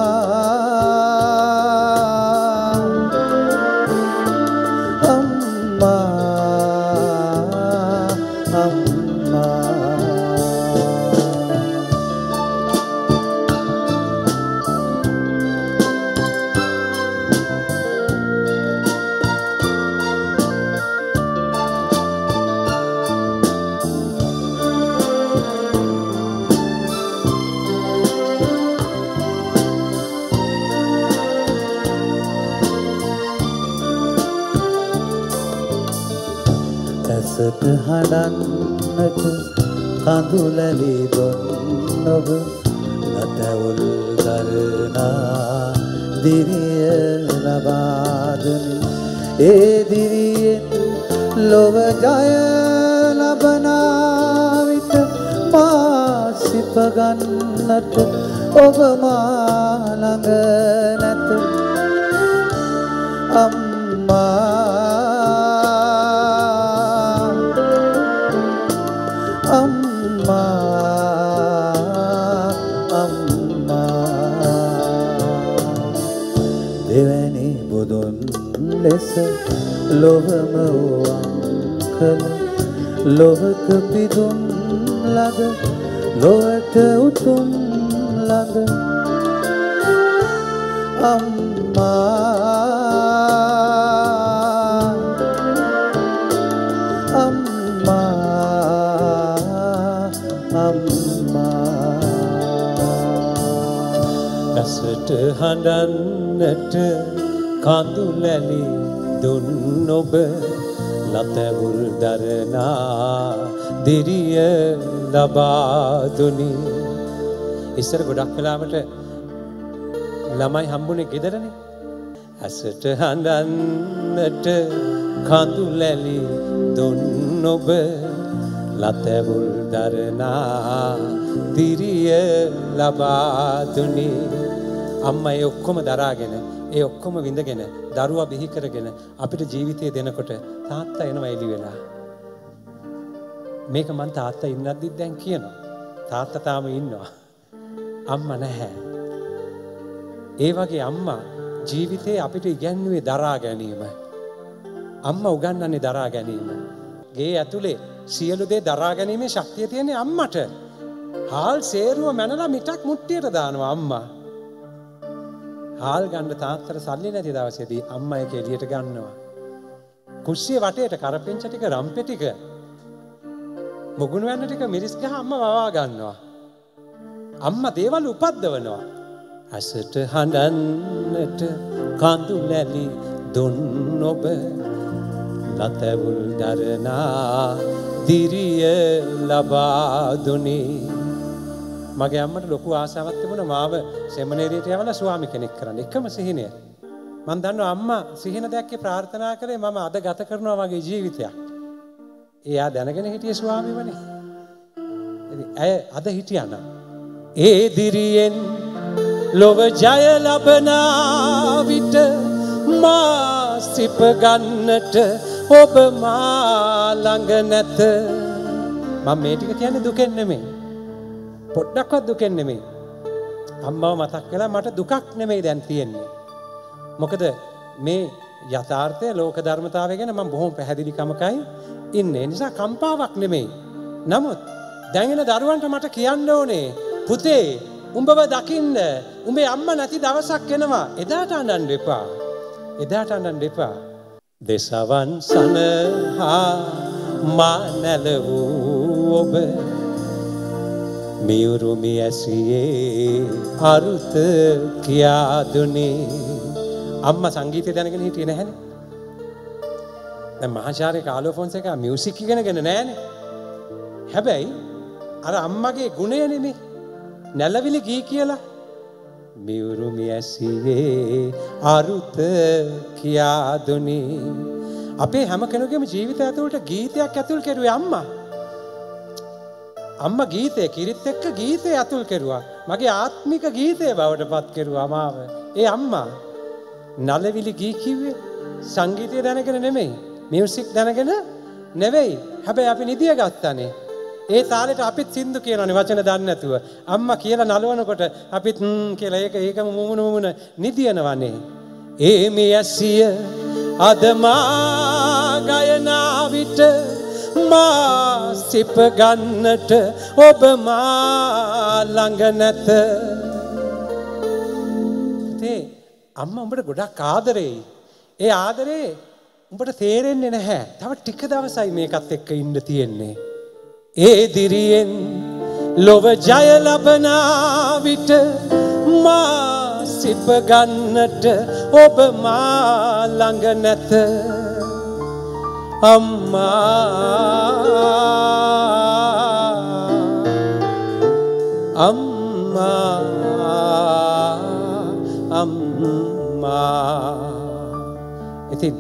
ඇසට හඬන්නට කඳුලලි දොන් ඔබ අතවුල් කරනා දිරිය ලබාදනි ඒ දිරියෙන් ලොව ජය ලබනා විට මා සිප ගන්නට ඔබ මා ළඟ නැත අම්මා දෙවැනි බුදුන් ලෙස ලොවම වූ කළ ලොවක පිදුම් ළඟ ලොවට උතුම් ළඟ අම්මා අම්මා අම්මා ඇසට හඬන්නට කඳුලැලි දුන් ඔබ ලතැවුල් දරනා දිරිය ලබා දුනි. ඉස්සර ගොඩක් වෙලාවට ළමයි හම්බුනේ ගෙදරනේ. ඇසට හඬන්නට කඳුලැලි දුන් ඔබ ලතැවුල් දරනා දිරිය ලබා දුනි. අම්මා ඒ ඔක්කොම දරාගෙන ඒ ඔක්කොම විඳගෙන දරුවා බිහි කරගෙන අපිට ජීවිතය දෙනකොට තාත්තා එනවා එළි වෙලා. මේක මං තාත්තා ඉන්නද්දිත් දැන් කියනවා. තාත්තා තාම ඉන්නවා. අම්මා නැහැ. ඒ වගේ අම්මා ජීවිතේ අපිට ඉගැන්වුවේ දරා ගැනීම. අම්මා උගන්වන්නේ දරා ගැනීම. ගේ ඇතුලේ සියලු දේ දරා ගැනීමේ ශක්තිය තියෙන්නේ අම්මට. හාල් සේරුව මැනලා මිටක් මුට්ටියට දානවා අම්මා. හාල් ගන්න තාත්තට සල්ලි නැති දවසේදී අම්මා ඒක එළියට ගන්නවා. කුස්සිය වටේට කරපිංච ටික රම්පෙ ටික මුගුණ වැන්න ටික මිරිස් ගහ අම්මා වවා ගන්නවා. අම්මා දේවල් උපද්දවනවා. ඇසට හඬන්නට කඳුලැලි දුන් ඔබ ලතැවුල් දරනා දිරිය ලබා දුනි. මගේ අම්මට ලොකු ආසාවක් තිබුණා මාව සෙමිනේරියට යවලා ස්වාමි කෙනෙක් කරන්න. එකම සිහිනය. මම දන්නවා අම්මා සිහින දැක්කේ ප්‍රාර්ථනා කරේ මම අද ගත කරනවා වගේ ජීවිතයක්. එයා දැනගෙන හිටියේ ස්වාමිවනේ. ඉතින් ඇය අද හිටියානම් ඒ දිරියෙන් ලොව ජය ලබනා විට මා සිප ගන්නට ඔබ මා ළඟ නැත. මම මේ ටික කියන්නේ දුකෙන් නෙමෙයි. පොඩ්ඩක්වත් දුකෙන් නෙමෙයි. අම්මව මතක් වෙලා මට දුකක් නෙමෙයි දැන් තියෙන්නේ. මොකද මේ යථාර්ථය ලෝක ධර්මතාවය ගැන මම බොහොම පැහැදිලිකමකයි ඉන්නේ. නිසා කම්පාවක් නෙමෙයි. නමුත් දැන් එන දරුවන්ට මට කියන්න ඕනේ පුතේ උඹව දකින්න උඹේ අම්මා නැති දවසක් එනවා. එදාට අඬන්න එපා. එදාට අඬන්න එපා. දෙසවන් සනහා මා නැලවූ ඔබ මියුරුමි ඇසියේ අරුත කියා දුනේ. අම්මා සංගීතය දැනගෙන හිටියේ නැහැනේ. දැන් මහාචාර්ය කාලෝ ෆොන්සේකා මියුසික් ඉගෙනගෙන නැහැනේ. හැබැයි අර අම්මගේ ගුණය නෙමෙයි නැලවිලි ගී කියලා. මියුරුමි ඇසියේ අරුත කියා දුනේ. අපේ හැම කෙනෙකුගේම ජීවිතය ඇතුළට ගීතයක් ඇතුල් කෙරුවේ අම්මා. අම්මා ගීතේ කිරිත් එක්ක ගීතේ ඇතුල් කෙරුවා. මගේ ආත්මික ගීතේ බවට පත් කෙරුවා මාව. ඒ අම්මා නලවිලි ගී කිව්වේ සංගීතය දැනගෙන නෙමෙයි. මියුසික් දැනගෙන නෙවෙයි. හැබැයි අපි නිදිය ගත්තානේ. ඒ තාලෙට අපිත් සින්දු කියනවානේ වචන දන්නේ නැතුව. අම්මා කියලා නලවනකොට අපිත් ම් කියලා ඒක ඒකම මුමුණ මුමුණ නිදියනවනේ. ඒ මියසිය අද මා ගයනා විට මා සිප ගන්නට ඔබ මා ළඟ නැත. පුතේ අම්මා උඹට ගොඩක් ආදරෙයි. ඒ ආදරේ උඹට තේරෙන්නේ නැහැ. තව ටික දවසයි මේකත් එක්ක ඉන්න තියෙන්නේ. ඒ දිරියෙන් ලොව ජය ලබනා විට මා සිප ගන්නට ඔබ මා ළඟ නැත. අම්මා අම්මා අම්මා. ඉතින්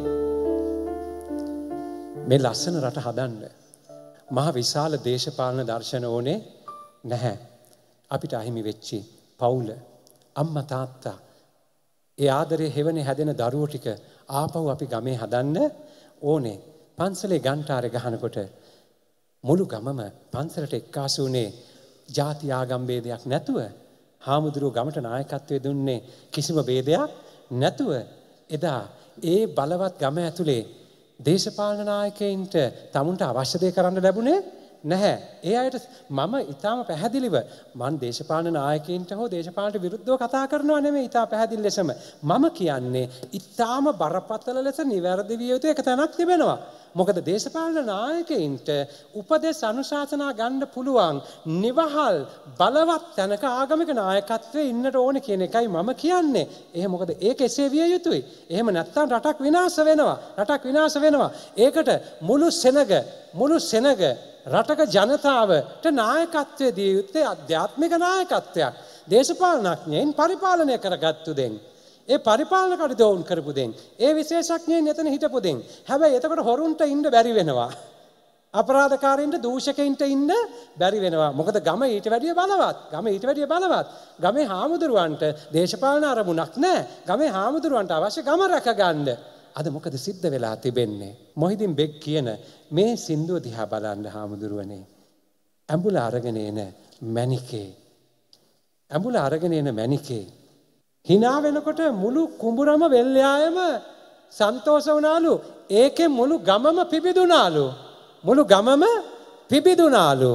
මේ ලස්සන රට හදන්න මහ විශාල දේශපාලන දර්ශන ඕනේ නැහැ. අපිට අහිමි වෙච්චි පවුල අම්මා තාත්තා ඒ ආදරේ හෙවනේ හැදෙන දරුවෝ ටික ආපහු අපි ගමේ හදන්න ඕනේ. පන්සලේ ගන්ටාරේ ගහනකොට මුළු ගමම පන්සලට එක්කාසු වුණේ ಜಾති ආගම් ભેදයක් නැතුව. හාමුදුරුවෝ ගමට නායකත්වයේ දුන්නේ කිසිම ભેදයක් නැතුව. එදා ඒ බලවත් ගම ඇතුලේ දේශපාලන නායකයින්ට තමුන්ට අවශ්‍ය දේ කරන්න ලැබුණේ නැහැ. ඒ අයට මම ඊටාම පැහැදිලිව මම දේශපාලන නායකයින්ට හෝ දේශපාලනට විරුද්ධව කතා කරනවා නෙමෙයි. ඊටා පැහැදිලි ලෙසම මම කියන්නේ ඊටාම බරපතල ලෙස නිවැරදි විය යුතු එක තැනක් තිබෙනවා. මොකද දේශපාලන නායකයින්ට උපදෙස් අනුශාසනා ගන්න පුළුවන් නිවහල් බලවත් තැනක ආගමික නායකත්වයේ ඉන්නට ඕන කියන එකයි මම කියන්නේ. එහෙම මොකද ඒක එසේ විය යුතුයි. එහෙම නැත්නම් රටක් විනාශ වෙනවා. රටක් විනාශ වෙනවා. ඒකට මුළු සෙනග මුළු සෙනග රටක ජනතාවට නායකත්වයේ දිය යුත්තේ ආධ්‍යාත්මික නායකත්වයක්. දේශපාලනඥයින් පරිපාලනය කරගත්තු දෙන්. ඒ පරිපාලන කටයුතු වුන් කරපු දෙන්. ඒ විශේෂඥයින් එතන හිටපු දෙන්. හැබැයි එතකොට හොරුන්ට ඉන්න බැරි වෙනවා. අපරාධකාරීන්ට දූෂකයින්ට ඉන්න බැරි වෙනවා. මොකද ගම ඊට වැඩිය බලවත්. ගම ඊට වැඩිය බලවත්. ගමේ හාමුදුරුවන්ට දේශපාලන අරමුණක් නැහැ. ගමේ හාමුදුරුවන්ට අවශ්‍ය ගම රැක ගන්න. අද මොකද සිද්ධ වෙලා තිබෙන්නේ? මොහිදින් බෙක් කියන මේ සින්දුව දිහා බලන්න හාමුදුරුවනේ. ඇඹුල අරගෙන එන මැණිකේ. ඇඹුල අරගෙන එන මැණිකේ. hina වෙනකොට මුළු කුඹුරම වෙල්යායම සන්තෝෂ වුණාලු. ඒකේ මුළු ගමම පිබිදුනාලු. මුළු ගමම පිබිදුනාලු.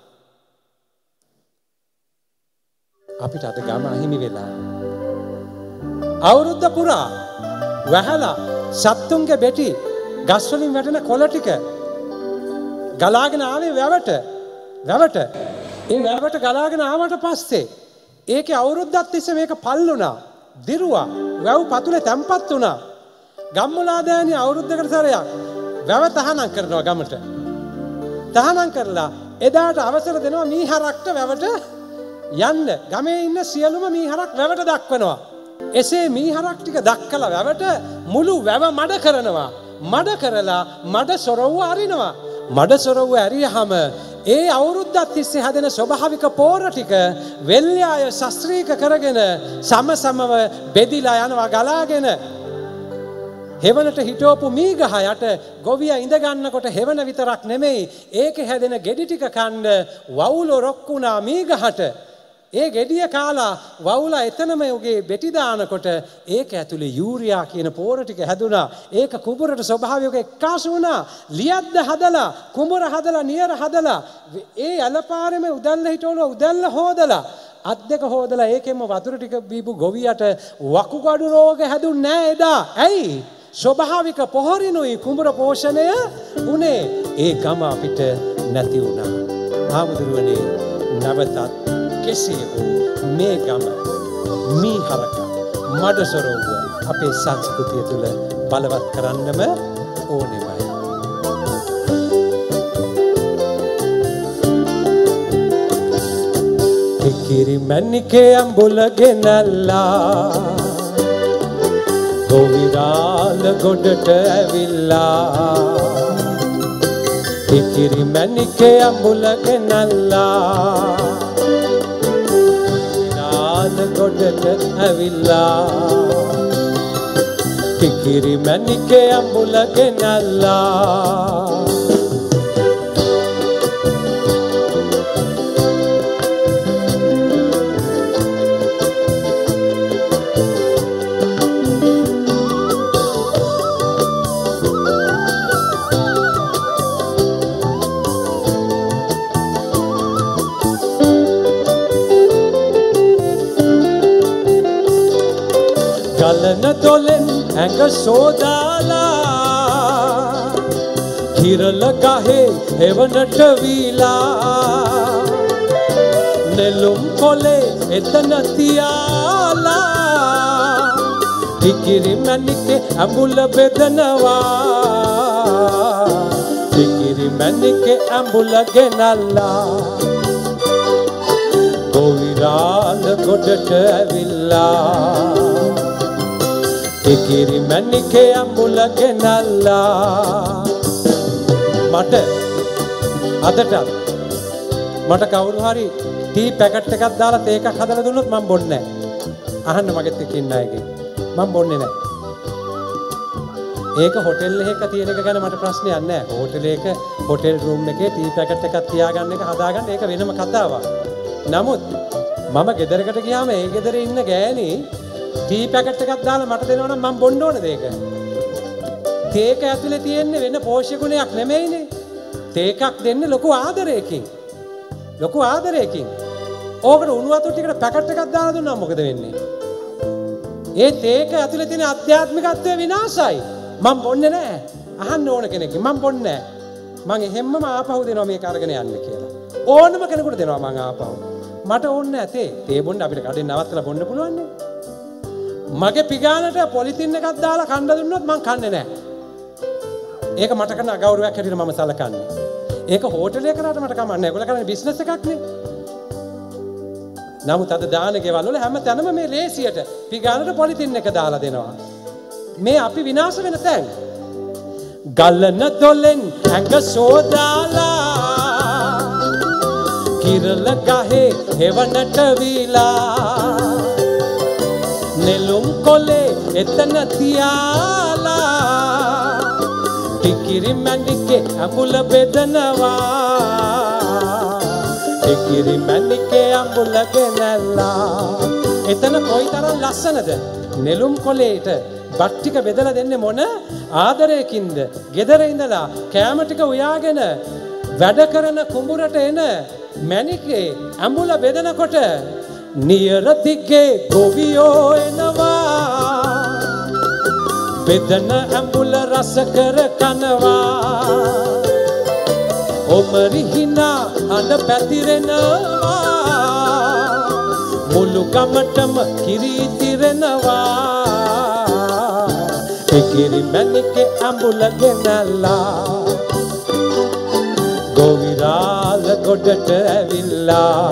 අපිට අද ගම අහිමි වෙලා. අවුරුද්ද පුරා වැහලා සත්තුන්ගේ බෙටි ගස් වලින් වැටෙන කොළ ටික ගලාගෙන ආවේ වැවට. වැවට. ඒ වැවට ගලාගෙන ආවට පස්සේ ඒකේ අවුරුද්දක් තිස්සේ මේක පල්ලුණා. දිරුවා. වැව් පතුලේ තැම්පත් වුණා. ගම්මුලා දෑනි අවුරුද්දකට සැරයක් වැව තහනම් කරනවා ගමට. තහනම් කරලා එදාට අවසර දෙනවා මීහරක්ට වැවට යන්න. ගමේ ඉන්න සියලුම මීහරක් වැවට දක්වනවා. එසේ මීහරක් ටික දක්කලා වැවට මුළු වැව මඩ කරනවා. මඩ කරලා මඩ සොරවුව අරිනවා. මඩ සොරවුව ඇරියහම ඒ අවුරුද්දක් තිස්සේ හැදෙන ස්වභාවික පෝර ටික වෙල්යාය ශස්ත්‍රීක කරගෙන සමසමව බෙදිලා යනවා ගලාගෙන. හෙවනට හිටවපු මීගහ යට ගොවියා ඉඳ ගන්නකොට හෙවන විතරක් නෙමෙයි ඒකේ හැදෙන ගෙඩි ටික කන්න වවුල රොක්කුණා මීගහට. ඒ ගෙඩිය කාලා වවුලා එතනම උගේ බෙටි දානකොට ඒක ඇතුලේ යූරියා කියන පෝර ටික හැදුනා. ඒක කුඹුරට ස්වභාවිකව එක්කාසු වුණා. ලියද්ද හදලා කුඹුර හදලා නියර හදලා ඒ ඇලපාරෙම උදැල්ල හිටවල උදැල්ල හොදලා අත් දෙක හොදලා ඒකෙම වතුර ටික බීපු ගොවියට වකුගඩු රෝග හැදුන්නේ නැහැ එදා. ඇයි? ස්වභාවික පොහොරිනුයි කුඹුර පෝෂණය උනේ. ඒ ගම අපිට නැති වුණා. ආමුදුරුවනේ නැවතත් කෙසේ වූ මේ ගම මීහරක මඩසරෝව අපේ සංස්කෘතිය තුළ බලවත් කරන්නම ඕනෙමයි. කිකිරි මැණිකේ අඹුල ගෙනල්ලා ගොවිරාල ගොඩට ඇවිල්ලා. කිකිරි මැණිකේ අඹුල ගෙනල්ලා ගොඩට ඇවිල්ලා. කිකිරි මැණිකේ අඹුල ගෙනල්ලා. ගලන දොලෙන් ඇඟ සෝදාලා කිරල ගහේ හෙවනට වීලා. නෙළුම් කොලේ එතන තියාලා කිකිරි මැණිකේ අඹුල බෙදනවා. කිකිරි මැණිකේ අඹුල ගෙනල්ලා ගොවිරාල ගොඩට ඇවිල්ලා. කිකිරි මැණිකේ අඹුල ගෙනල්ලා. මට අදට මට කවුරු හරි ටී පැකට් එකක් දාලා තේ එකක් හදලා දුන්නොත් මම බොන්නේ නැහැ. අහන්න මගෙත් එක්ක ඉන්න අයගෙන් මම බොන්නේ නැහැ. ඒක හොටෙල් එකක තියෙන එක ගැන මට ප්‍රශ්නයක් නැහැ. හෝටල් එක හොටෙල් රූම් එකේ ටී පැකට් එකක් තියාගන්න එක හදාගන්න ඒක වෙනම කතාවක්. නමුත් මම ගෙදරකට ගියාම ඒ ගෙදරේ ඉන්න ගෑණි ටී පැකට් එකක් දාලා මට දෙනවා නම් මම බොන්න ඕනද ඒක? තේක ඇතුලේ තියෙන්නේ වෙන පෝෂ්‍ය ගුණයක් නෙමෙයිනේ. තේකක් දෙන්නේ ලොකු ආදරයකින්. ලොකු ආදරයකින්. ඕකට උණු වතුර ටිකට පැකට් එකක් දාලා දුන්නා මොකද වෙන්නේ? ඒ තේක ඇතුලේ තියෙන ආධ්‍යාත්මිකත්වය විනාශයි. මම බොන්නේ නැහැ. අහන්න ඕන කෙනෙක්ගෙන් මම බොන්නේ නැහැ. මම එහෙම්මම ආපහු දෙනවා මේක අරගෙන යන්න කියලා. ඕනම කෙනෙකුට දෙනවා මම ආපහු. මට ඕනේ නැහැ තේ. තේ බොන්න අපිට කඩෙන් නවත්තලා බොන්න පුළුවන් නේ. මගේ පිගානට පොලිතින් එකක් දාලා කන්න දුන්නොත් මං කන්නේ නැහැ. ඒක මට කරන අගෞරවයක් හැටියට මම සලකන්නේ. ඒක හෝටලේ කරාට මට කමක් නැහැ. ඒගොල්ලෝ කරන්නේ බිස්නස් එකක් නේ. නමුත් අද දාන ගෙවල් වල හැම තැනම මේ ලේසියට පිගානට පොලිතින් එක දාලා දෙනවා. මේ අපි විනාශ වෙන තැන්. ගලන දොලෙන් ඇඟ සෝදාලා කිරල ගහේ හෙවණට වීලා නෙළුම් කොලේ එතන තියාලා ටිකිරි මැණිකේ අඹුල බෙදනවා ටිකිරි මැණිකේ අඹුල ගෙනල්ලා එතන කොයිතරම් ලස්සනද නෙළුම් කොලේට බත් ටික බෙදලා දෙන්නේ මොන ආදරයකින්ද ගෙදර ඉඳලා කෑම ටික උයාගෙන වැඩ කරන කුඹුරට එන මැණිකේ අඹුල බෙදනකොට නියර දිගේ ගොවියෝ එනවා බෙදන අඹුල රස කර කනවා ඔමරි හිනා අඬ පැතිරෙනවා මුළු ගමටම කිරි තිරෙනවා ටිකිරි මැණිකේ අඹුල ගෙනල්ලා ගොවිරාල ගොඩට ඇවිල්ලා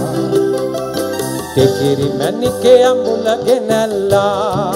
ටිකිරි මැණිකේ අඹුල ගෙනල්ලා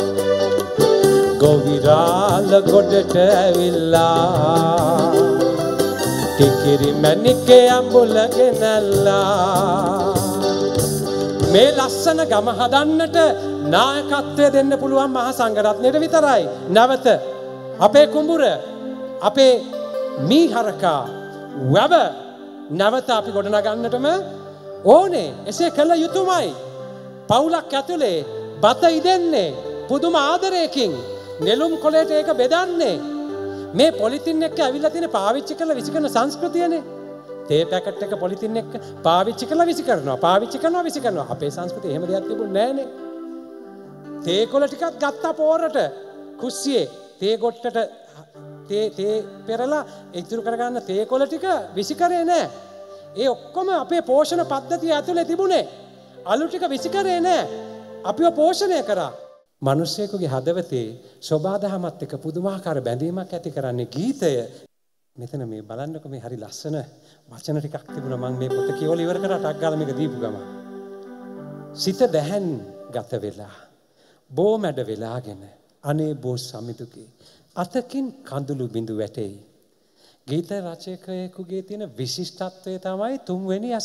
ගොවිරාල ගොඩට ඇවිල්ලා ටිකිරි මැණිකේ අඹුල ගෙනල්ලා මේ ලස්සන ගම හදන්නට නායකත්වය දෙන්න පුළුවන් මහා සංඝරත්නයට විතරයි. නැවත අපේ කුඹුර අපේ මීහරකා වැව නැවත අපි ගොඩනගන්නටම ඕනේ. එසේ කළ යුතුමයි. පවුලක් ඇතුලේ බත ඉදෙන්නේ පුදුම ආදරයකින් නෙළුම් කොලේට ඒක බෙදන්නේ. මේ පොලිතින් එක්ක ඇවිල්ලා තියෙන පාවිච්චි කරලා විසිකරන සංස්කෘතියනේ. තේ පැකට් එක පොලිතින් එක්ක පාවිච්චි කරලා විසි කරනවා. පාවිච්චි කරනවා විසි කරනවා. අපේ සංස්කෘතිය එහෙම දෙයක් තිබුණේ නැහනේ. තේ කොළ ටිකක් ගත්තා පොරට කුස්සියේ තේ ගොට්ටට තේ තේ පෙරලා ඉතුරු කරගන්න තේ කොළ ටික විසි කරේ නැහැ. ඒ ඔක්කොම අපේ පෝෂණ පද්ධතිය ඇතුලේ තිබුණේ. අලු ටික විසි කරේ නැහැ. අපිව පෝෂණය කරා. මිනිස්සෙකුගේ හදවතේ සෝබාදහමත් එක්ක පුදුමාකාර බැඳීමක් ඇති කරන්නේ ගීතය. මෙතන මේ බලන්නකො මේ හරි ලස්සන වචන ටිකක් තිබුණා මම මේ පොත කියවලා ඉවර කරා ටක් ගාලා මේක දීපු ගම. සිත දැහැන් ගත වෙලා බෝ මැඩ වෙලාගෙන අනේ බෝ සමිතුකේ අතකින් කඳුළු බිඳු වැටෙයි. ගීත රචකයෙකුගේ තියෙන විශිෂ්ටත්වය තමයි තුන්වෙනි ඇස.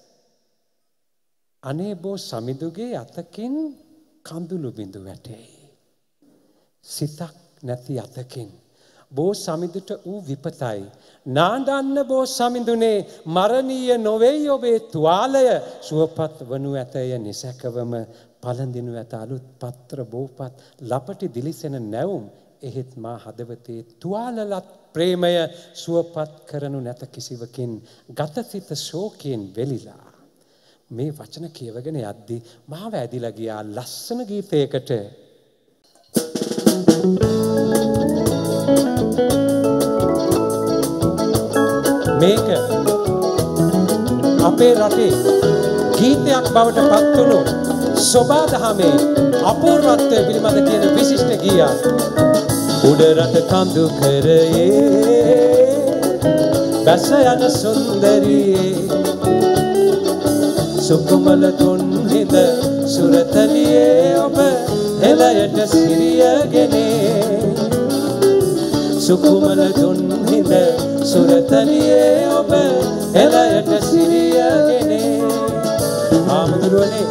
අනේ බෝ සමිඳුගේ අතකින් කඳුළු බිඳු වැටෙයි. සිතක් නැති අතකින් බෝ සමිඳුට ඌ විපතයි. නාඩන්න බෝ සමිඳුනේ මරණීය නොවේයි ඔබේ තුවාලය සුවපත් වනු ඇතය නිසැකවම පළඳිනු ඇත අලුත් පත්‍ර බෝපත් ලපටි දිලිසෙන නැවුම් එහෙත් මා හදවතේ තුවාලලත් ප්‍රේමය සුවපත් කරනු නැත කිසිවකින් ගතසිත ශෝකයෙන් වෙලිලා. මේ වචන කියවගෙන යද්දී මාව ඇදිලා ගියා ලස්සන ගීතයකට. මේක අපේ රටේ ගීතයක් බවට පත් වුණු සෝබාදහමේ අපූර්වත්වය පිළිබඳ කියන විශිෂ්ට ගීයක්. උඩ රට කඳු කරයේ බැස යන සුන්දරියේ සුකුමල තුන් හිඳ සුරතලියේ ඔබ එලයට සිරියගෙනේ සුකුමල තුන් හිඳ සුරතලියේ ඔබ එලයට සිරියගෙනේ. ආමුදුරනේ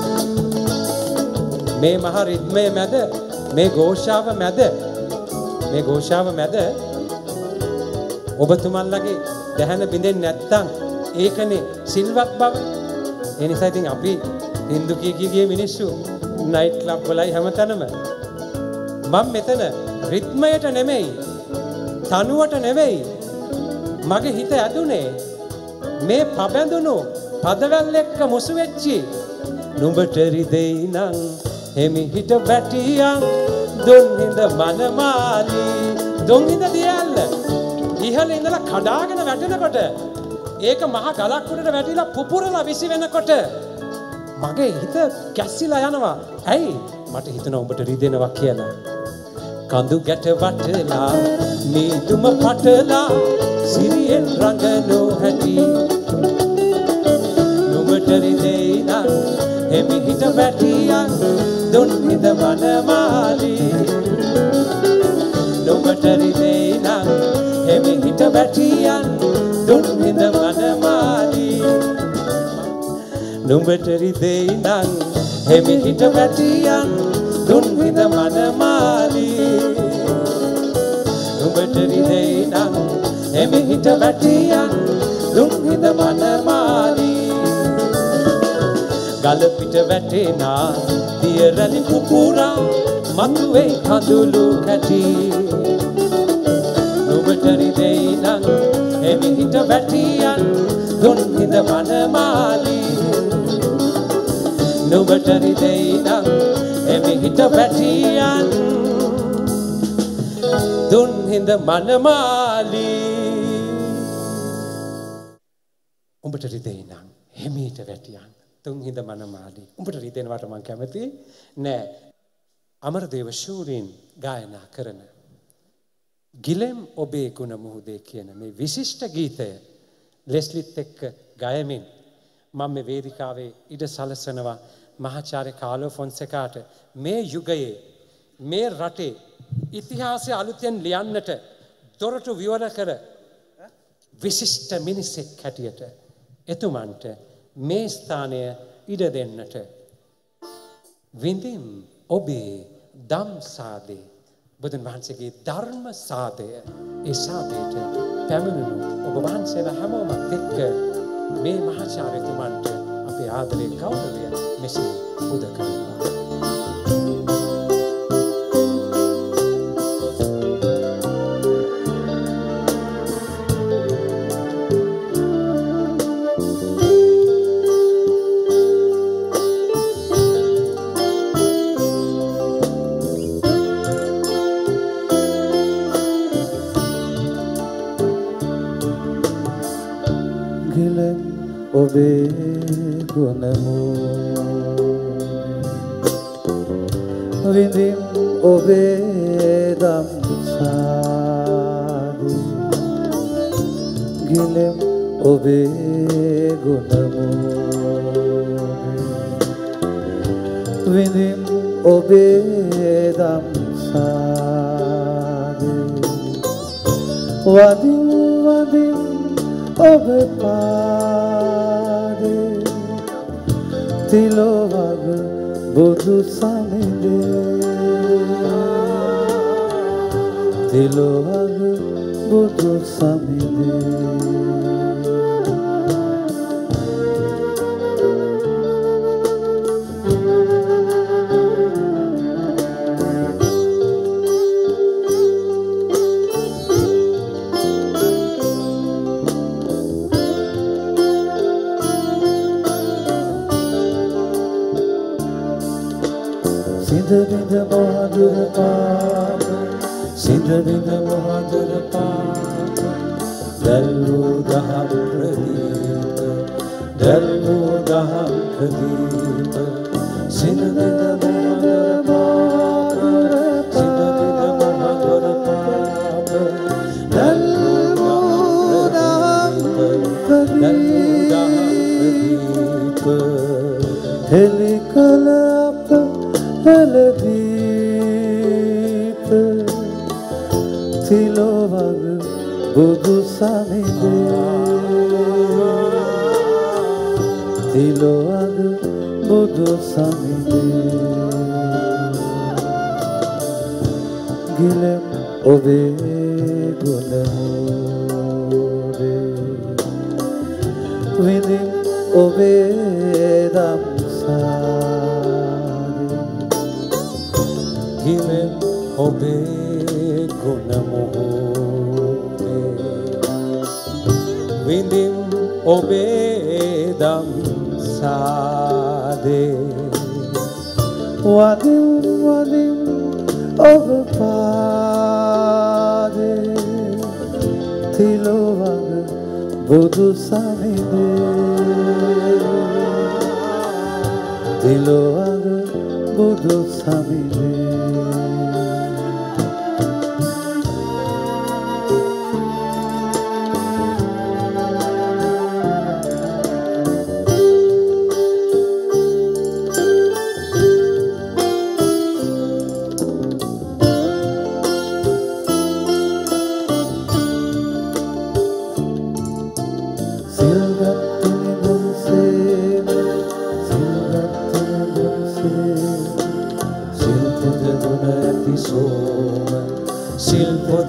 මේ මහ රිද්මය මැද මේ ഘോഷාව මැද මේ ഘോഷාව මැද ඔබතුමන්ලගේ දැහැන බින්දෙන්නේ නැත්තම් ඒකනේ සිල්වත් බව. ඒ නිසා ඉතින් අපි හින්දු කී කී ගියේ මිනිස්සු නයිට් ක්ලබ් වලයි හැමතැනම. මම මෙතන රිද්මයට නෙමෙයි තනුවට නෙමෙයි මගේ හිත ඇදුනේ මේ පබැඳුණු පදවැල් එක්ක මුසු වෙච්චි නුඹට රිදෙයි නම් එමි හිට වැටියන් දුන්හිඳ මනමාලි දුන්හිඳ දියල්ල ඉහළ ඉඳලා කඩාගෙන වැටෙනකොට ඒක මහ ගලක් උඩට වැටිලා පුපුරලා විසි වෙනකොට මගේ හිත කැස්සිලා යනවා. ඇයි මට හිතෙනවා උඹට රිදෙනවා කියලා. කඳු ගැට වටලා මීදුම පටලා සිරියෙන් රඟනෝ හැටි නුඹට රිදෙයි නම් මනමාලි නුඹට රිදෙයි නම් එමි හිට වැටියන් දුන් හිඳ මනමාලි නුඹට රිදෙයි නම් එමි හිට වැටියන් දුන් හිඳ මනමාලි නුඹට රිදෙයි නම් එමි හිට වැටියන් දුන් හිඳ මනමාලි ගල පිට වැටෙනා දියරලි පුපුරා මතුවේ කඳුළු කැටි නුඹට රිදෙයි නම් එමි හිට වැටියන් දුන් හිඳ මනමාලි නුඹට රිදෙයි නම් එමි හිට වැටියන් දුන් හිඳ මනමාලි උඹට රිදෙයි නම් එමිට වැටියන් තුන් හිඳ මනමාලි උඹට රිදෙනවට මං කැමති නෑ අමරදේව ශූරීන් ගායනා කරන ගිලෙම් ඔබේ ගුණ මුහුදේ කියන මේ විශිෂ්ට ගීතය ලෙස්ලිත් එක්ක ගයමින් මම මේ වේදිකාවේ ඉඩ සලසනවා මහාචාර්ය කාලෝ ෆොන්සේකාට මේ යුගයේ මේ රටේ ඉතිහාසය අලුතෙන් ලියන්නට දොරටු විවර කර විශිෂ්ට මිනිසෙක් හැටියට එතුමන්ට මේ ස්ථානය ඉඩ දෙන්නට විඳින් ඔබේ දම් සාදේ බුදුන් වහන්සේගේ ධර්ම සාදය ඒ සාදයට පැමිණුණු ඔබ වහන්සේලා හැමෝමත් එක්ක මේ මහාචාර්යතුමන්ට අපේ ආදරේ ගෞරවය මෙසේ උද කරනවා ඔබේ ගුණමු විඳින් ඔබේ දම් සාදි ගිලෙම් ඔබේ ගුණමු විඳින් ඔබේ දම් සාදි වදින් වදින් ඔබ පාදේ තිලෝවග බුදු සමිඳේ තිලෝවග බුදු සමිඳේ සිඳ මොහඳුර පාප සිඳ විඳ මොහඳුර පාප දැල්වූ දහම් ප්‍රදීප දැල්වූ දහම් ප්‍රදීප සිඳ විඳ මොහඳුර පාප සිඳ විඳ මොහඳුර පාප දැල්වූ දහම් ප්‍රදීප හෙළි කළ අප හෙළදීප තිලෝවග බුදු සමිඳේ තිලෝවග බුදු සමිඳේ ගිලෙම් ඔබේ ගුණමෝදේ විඳින් ඔබේ දම් ගිලෙම් ඔබේ ගුණ මුහුදේ විඳින් ඔබේ දම් සාදේ වදින් වදින් ඔබ පාදේ තිලෝවග බුදු සමිඳේ තිලෝවග බුදු සමිඳේ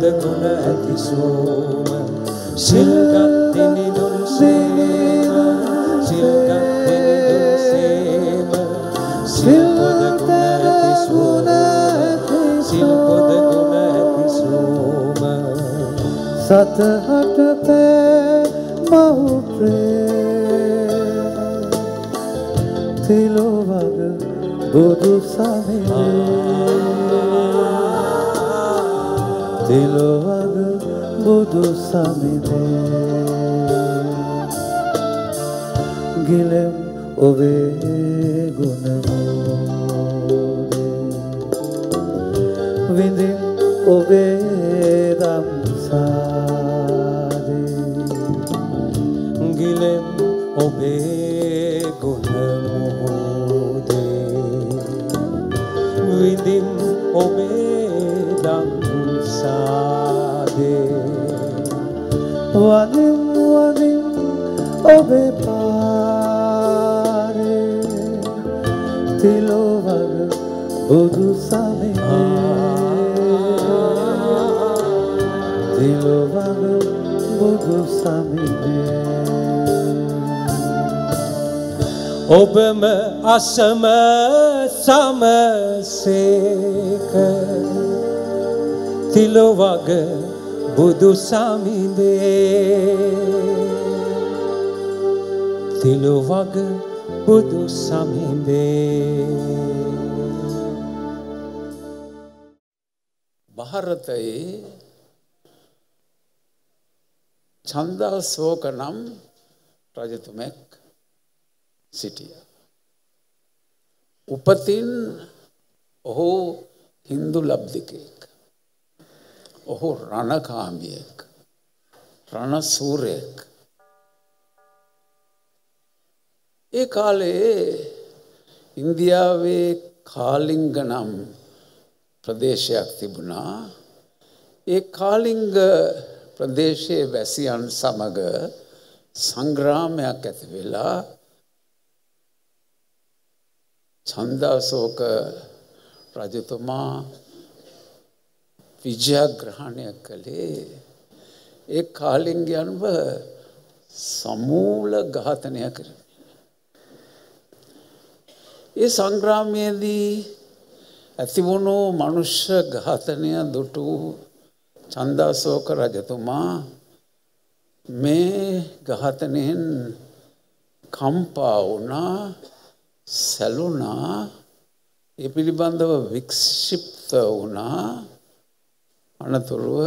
ගුණ ඇති සෝම සිල්ගත් දෙනිදුන් සේම සිල්ගත් දෙනිදුන් සේම සිල්පොද ගුණ ඇති සෝම සිල්පොද ගුණ ඇති සෝම සතහට පෑ මහු ප්‍රේ තිලොවග බුදු සමිඳේ තිලොවග බුදු සමිඳේ ගිලෙම් ඔබේ ගුණ මෝදේ විඳින් ඔබේ දම් සාදේ ගිලෙම් ඔබේ ගුණ මොහොතේ විඳින් ඔබේ දම් සාදේ වදින් වදින් ඔබේ පාරේ තිලොවග බුදු සමිඳේ තිලොවග බුදු සමිඳේ ඔබම අසම සමසේක තිලොවග බුදු සමිඳේ තිලොවග බුදු සමිඳේ ಭಾರತයේ ඡන්දාශෝක නම් රජතුමෙක් සිටියා. උපතින් ඔහු හින්දු ලබ්ධිකයෙක්. ඔහු රණකාමියෙක්. රණසූරයෙක්. ඒ කාලේ ඉන්දියාවේ කාලිංග නම් ප්‍රදේශයක් තිබුණා. ඒ කාලිංග ප්‍රදේශයේ වැසියන් සමග සංග්‍රාමයක් ඇති වෙලා ඡන්දාශෝක රජතුමා විජයග්‍රහණය කළේ ඒ කාලිංගයන්ව සමූල ඝාතනය කරමින්. ඒ සංග්‍රාමයේදී ඇතිවුණු මනුෂ්‍ය ඝාතනය දුටු ඡන්දාශෝක රජතුමා මේ ඝාතනයෙන් කම්පා වුණා, සැලුණා, ඒ පිළිබඳව වික්ෂිප්ත වුණා. අනතුරුව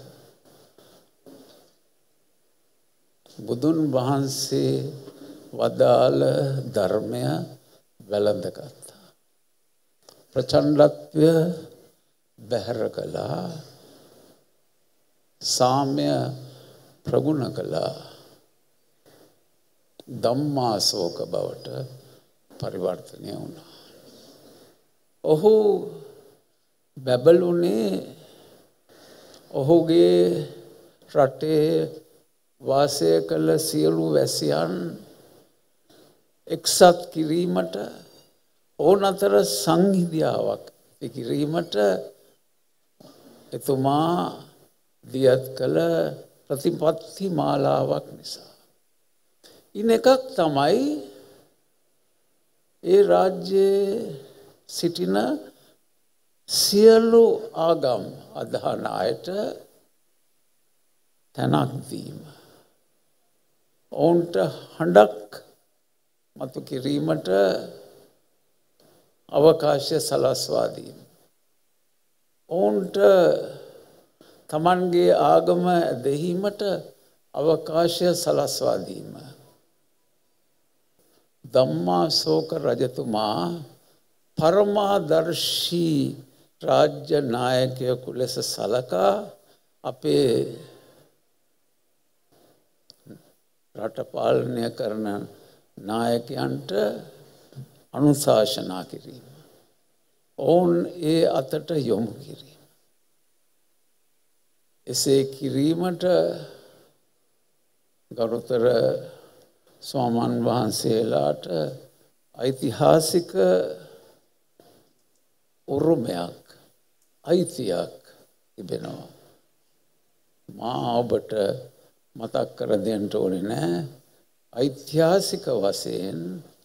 බුදුන් වහන්සේ වදාළ ධර්මය වැළඳගත්තා. ප්‍රචණ්ඩත්වය බැහැර කළා. සාම්‍ය ප්‍රගුණ කළා. ධම්මාශෝක බවට පරිවර්තනය වුණා. ඔහු බැබළුනේ ඔහුගේ රටේ වාසය කළ සියලු වැසියන් එක්සත් කිරීමට, ඕන අතර සංහිඳියාවක් කිරීමට එතුමා දියත් කළ ප්‍රතිපත්ති මාලාවක් නිසා. ඉන් එකක් තමයි ඒ රාජ්‍යයේ සිටින සියලු ආගම් අදහන අයට තැනක් දීම. ඔවුන්ට හඬක් මතු කිරීමට අවකාශය සලස්වා දීම. ඔවුන්ට තමන්ගේ ආගම දෙහීමට අවකාශය සලස්වා දීම. ධම්මාශෝක රජතුමා පරමාදර්ශී රාජ්‍ය නායකයෙකු ලෙස සලකා අපේ රට පාලනය කරන නායකයන්ට අනුශාසනා කිරීම. ඔවුන් ඒ අතට යොමු කිරීම. එසේ කිරීමට ගරුතර ස්වාමීන් වහන්සේලාට ඓතිහාසික උරුමයක්, අයිතියක් තිබෙනවා. මා ඔබට මතක් කර දෙන්න ඕනේ නෑ ඓතිහාසික වශයෙන්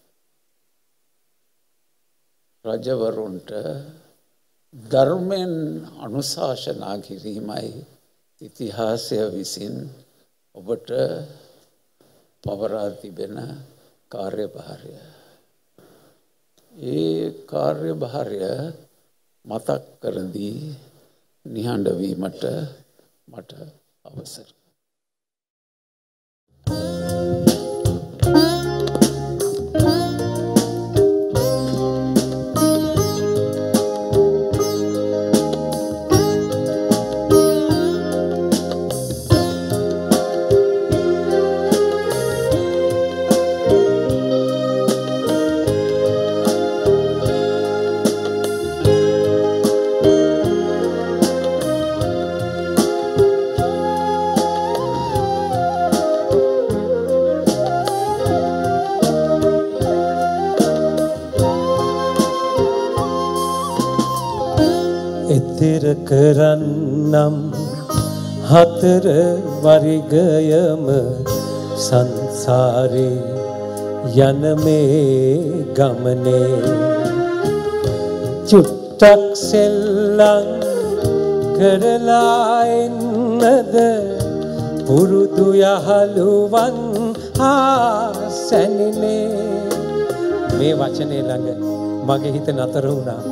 රජවරුන්ට ධර්මයෙන් අනුශාසනා කිරීමයි ඉතිහාසය විසින් ඔබට පවරා තිබෙන කාර්යභාරය. ඒ කාර්යභාරය මතක් කර දී නිහඬ වීමට මට අවසර. එතෙර කරන්නම් හතර වරිගයම සංසාරේ යන මේ ගමනේ චුට්ටක් සෙල්ලම් කරලා එන්නද පුරුදු යහළුවන් ආසැනිනේ. මේ වචනේ ළඟ මගේ හිත නතර වුණා.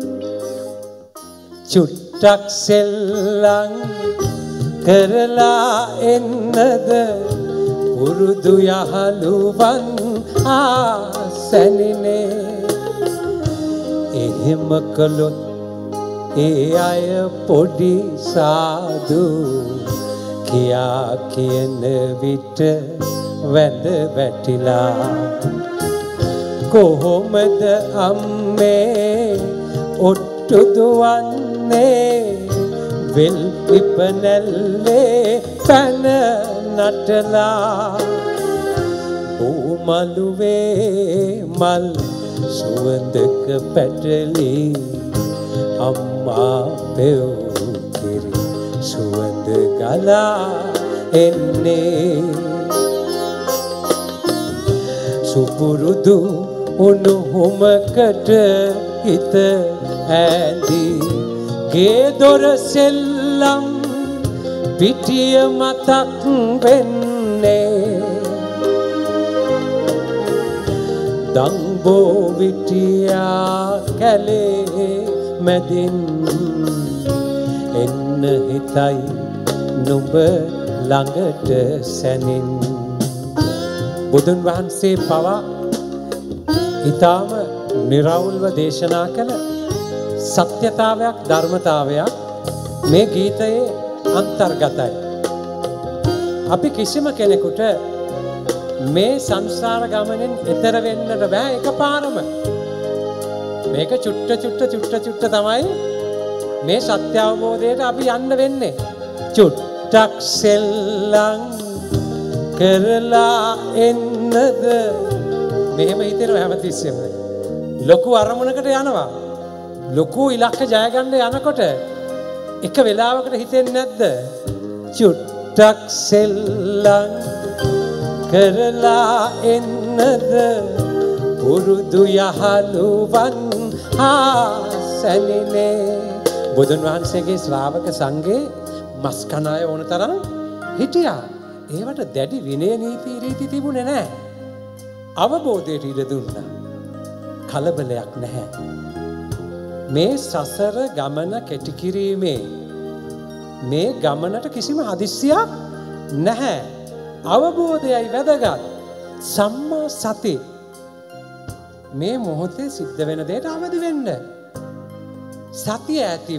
චුට්ටක් සෙල්ලම් කරලා එන්නද පුරුදු යහළුවන් ආසැනිනේ. එහෙම කළොත් ඒ අය පොඩි සාදු කියා කියන විට වැඳ වැටිලා කොහොමද අම්මේ ඔට්ටු දුවන්නේ වෙල් පිපනැල්ලේ පැන නටලා බෝමළුවේ මල් සුවඳක පැටලි අම්මා පෙව් කිරි සුවඳ ගලා එන්නේ සුපුරුදු උණුහුමකට හිත ඇඳී ගේ දොර සෙල්ලම් පිටිය මතක් වෙන්නේ දම්බෝ විටියා කැලේ මැදින් එන්න හිතයි නුඹ ළඟට සැනින්. බුදුන් වහන්සේ පවා ඊටාම නිරවුල්ව දේශනා කළ සත්‍යතාවයක් ධර්මතාවයක් මේ ගීතයේ අන්තර්ගතයි. අපි කිසිම කෙනෙකුට මේ සංසාර ගමනෙන් එතර වෙන්නට බෑ එකපාරම. මේක චුට්ට චුට්ට චුට්ට චුට්ට තමයි මේ සත්‍ය අවබෝධයට අපි යන්න වෙන්නේ. චුට්ටක් සෙල්ලම් කරලා එන්නද මෙහෙම හිතෙනවා හැමතිස්සෙම. ලොකු අරමුණකට යනවා. ලොකු ඉලක්ක ජය ගන්න යනකොට එක වෙලාවකට හිතෙන්නේ නැද්ද? චුට්ටක් සෙල්ලම් කරලා එන්නද පුරුදු යහළුවන් ආසැනිනේ. බුදුන් වහන්සේගේ ශ්‍රාවක සංඝේ මස් කන අය ඕන තරම් හිටියා. ඒවට දැඩි විනය නීති රීති තිබුණේ නැහැ. අවබෝධයට ඉඩ දුන්නා. කලබලයක් නැහැ. මේ සසර ගමන කෙටි කිරීමේ මේ ගමනට කිසිම හදිස්සියක් නැහැ. අවබෝධයයි වැදගත්. සම්මා සති. මේ මොහොතේ සිද්ධ වෙන දෙයට අවදි වෙන්න. සතිය ඇතිව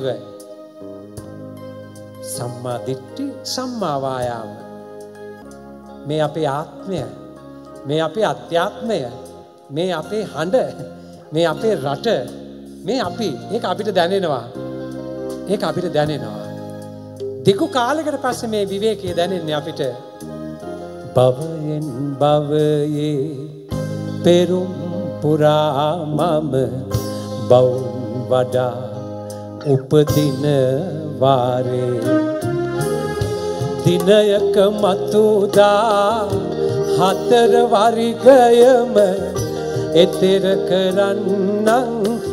සම්මා දිට්ඨි සම්මා වායාම. මේ අපේ ආත්මය, මේ අපේ අධ්‍යාත්මය, මේ අපේ හඬ, මේ අපේ රට, මේ අපි ඒක අපිට දැනෙනවා. ඒක අපිට දැනෙනවා. දිගු කාලයකට පස්සේ මේ විවේකයේ දැනෙන්නේ අපිට. භවයෙන් භවයේ පෙරුම් පුරා මම බවුන් වඩා උපදින වාරේ දිනයක මතුදා හතර වරිගයම එතෙර කරන්නන්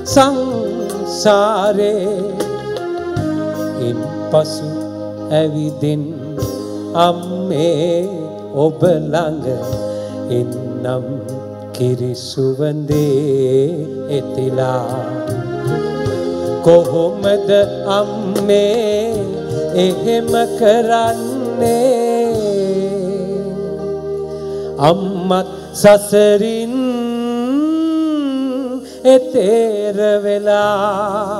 සංසාරේ ඉන් පසු ඇවිදින් අම්මේ ඔබ ළඟ එන්නම් කිරි සුවඳේ එතිලා කොහොමද අම්මේ එහෙම කරන්නේ අම්මත් සසරින් එතෙර වෙලා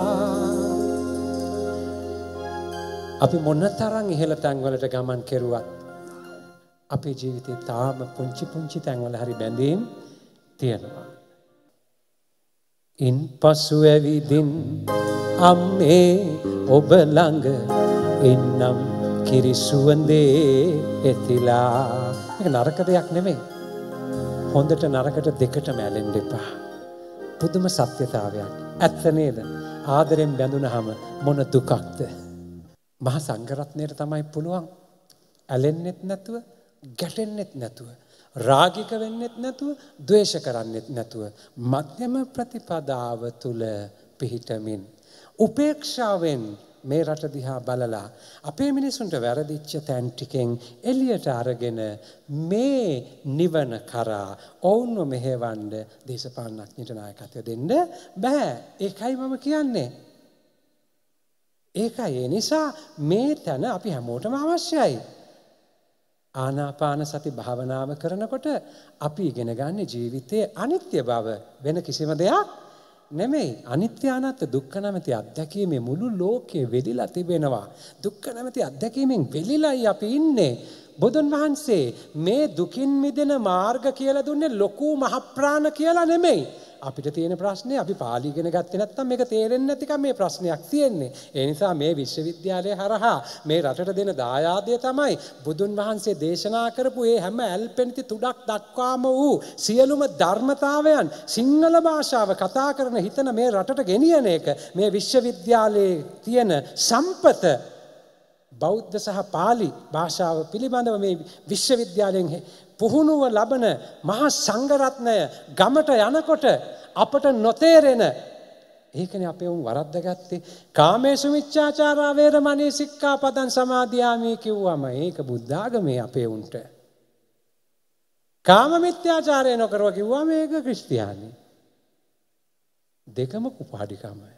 අපි මොනතරම් ඉහළ තැන්වලට ගමන් කෙරුවත් අපේ ජීවිතේ තාම පුංචි පුංචි තැන්වල හරි බැඳීම් තියෙනවා. ඉන් පසු ඇවිදින් අම්මේ ඔබ ළඟ එන්නම් කිරි සුවඳේ එතිලා. මේක නරක දෙයක් නෙමෙයි. හොඳට නරකට දෙකටම ඇලෙන්න එපා. පුදුම සත්‍යතාවයක්. ඇත්ත නේද? ආදරෙන් බැඳුනහම මොන දුකක්ද? මහා සංඝරත්නයට තමයි පුළුවන් ඇලෙන්නෙත් නැතුව, ගැටෙන්නෙත් නැතුව, රාගික වෙන්නෙත් නැතුව, ද්වේෂ කරන්නෙත් නැතුව මධ්‍යම ප්‍රතිපදාව තුල පිහිටමින් උපේක්ෂාවෙන් මේ රට දිහා බලලා අපේ මිනිසුන්ට වැරදිච්ච තැන් ටිකෙන් එළියට අරගෙන මේ නිවන කරා ඔවුන්ව මෙහෙවන්න දේශපාලනඥයට නායකත්වය දෙන්න බෑ. ඒකයි මම කියන්නේ. ඒකයි ඒ නිසා මේ තැන අපි හැමෝටම අවශ්‍යයි. ආනාපාන සති භාවනාව කරනකොට අපි ඉගෙන ගන්න ජීවිතයේ අනිත්‍ය බව වෙන කිසිම දෙයක් නෙමෙයි. අනිත්‍ය අනාත්ම දුක්ඛ නැමැති අත්දැකීමේ මුළු ලෝකේ වෙලිලා තිබෙනවා. දුක්ඛ නැමැති අත්දැකීමෙන් වෙලිලායි අපි ඉන්නේ. බුදුන් වහන්සේ මේ දුකින් මිදෙන මාර්ග කියලා දුන්නේ ලොකු මහ ප්‍රාණ කියලා නෙමෙයි. අපිට තියෙන ප්‍රශ්නේ අපි පාලි ඉගෙන ගත්තේ නැත්නම් මේක තේරෙන්නේ නැතිකම මේ ප්‍රශ්නයක් තියෙන්නේ. ඒ නිසා මේ විශ්වවිද්‍යාලය හරහා මේ රටට දෙන දායාදය තමයි බුදුන් වහන්සේ දේශනා කරපු මේ හැම ඇල්පෙනිති තුඩක් දක්වාම වූ සියලුම ධර්මතාවයන් සිංහල භාෂාව කතා කරන හිතන මේ රටට ගෙනියන එක. මේ විශ්වවිද්‍යාලයේ තියෙන සම්පත බෞද්ධ සහ පාලි භාෂාව පිළිබඳව මේ විශ්වවිද්‍යාලයෙන් පුහුණුව ලබන මහා සංඝරත්නය ගමට යනකොට අපට නොතේරෙන ඒකනේ අපේ උන් වරද්දගත්තේ. කාමේසු මිච්ඡාචාරා වේරමණී සික්ඛාපදං සමාදියාමි කිව්වම ඒක බුද්ධ ආගමේ අපේ උන්ට. කාම මිත්‍යාචාරය නොකරව කිව්වම ඒක ක්‍රිස්තියානි. දෙකම කුපාඩිකමයි.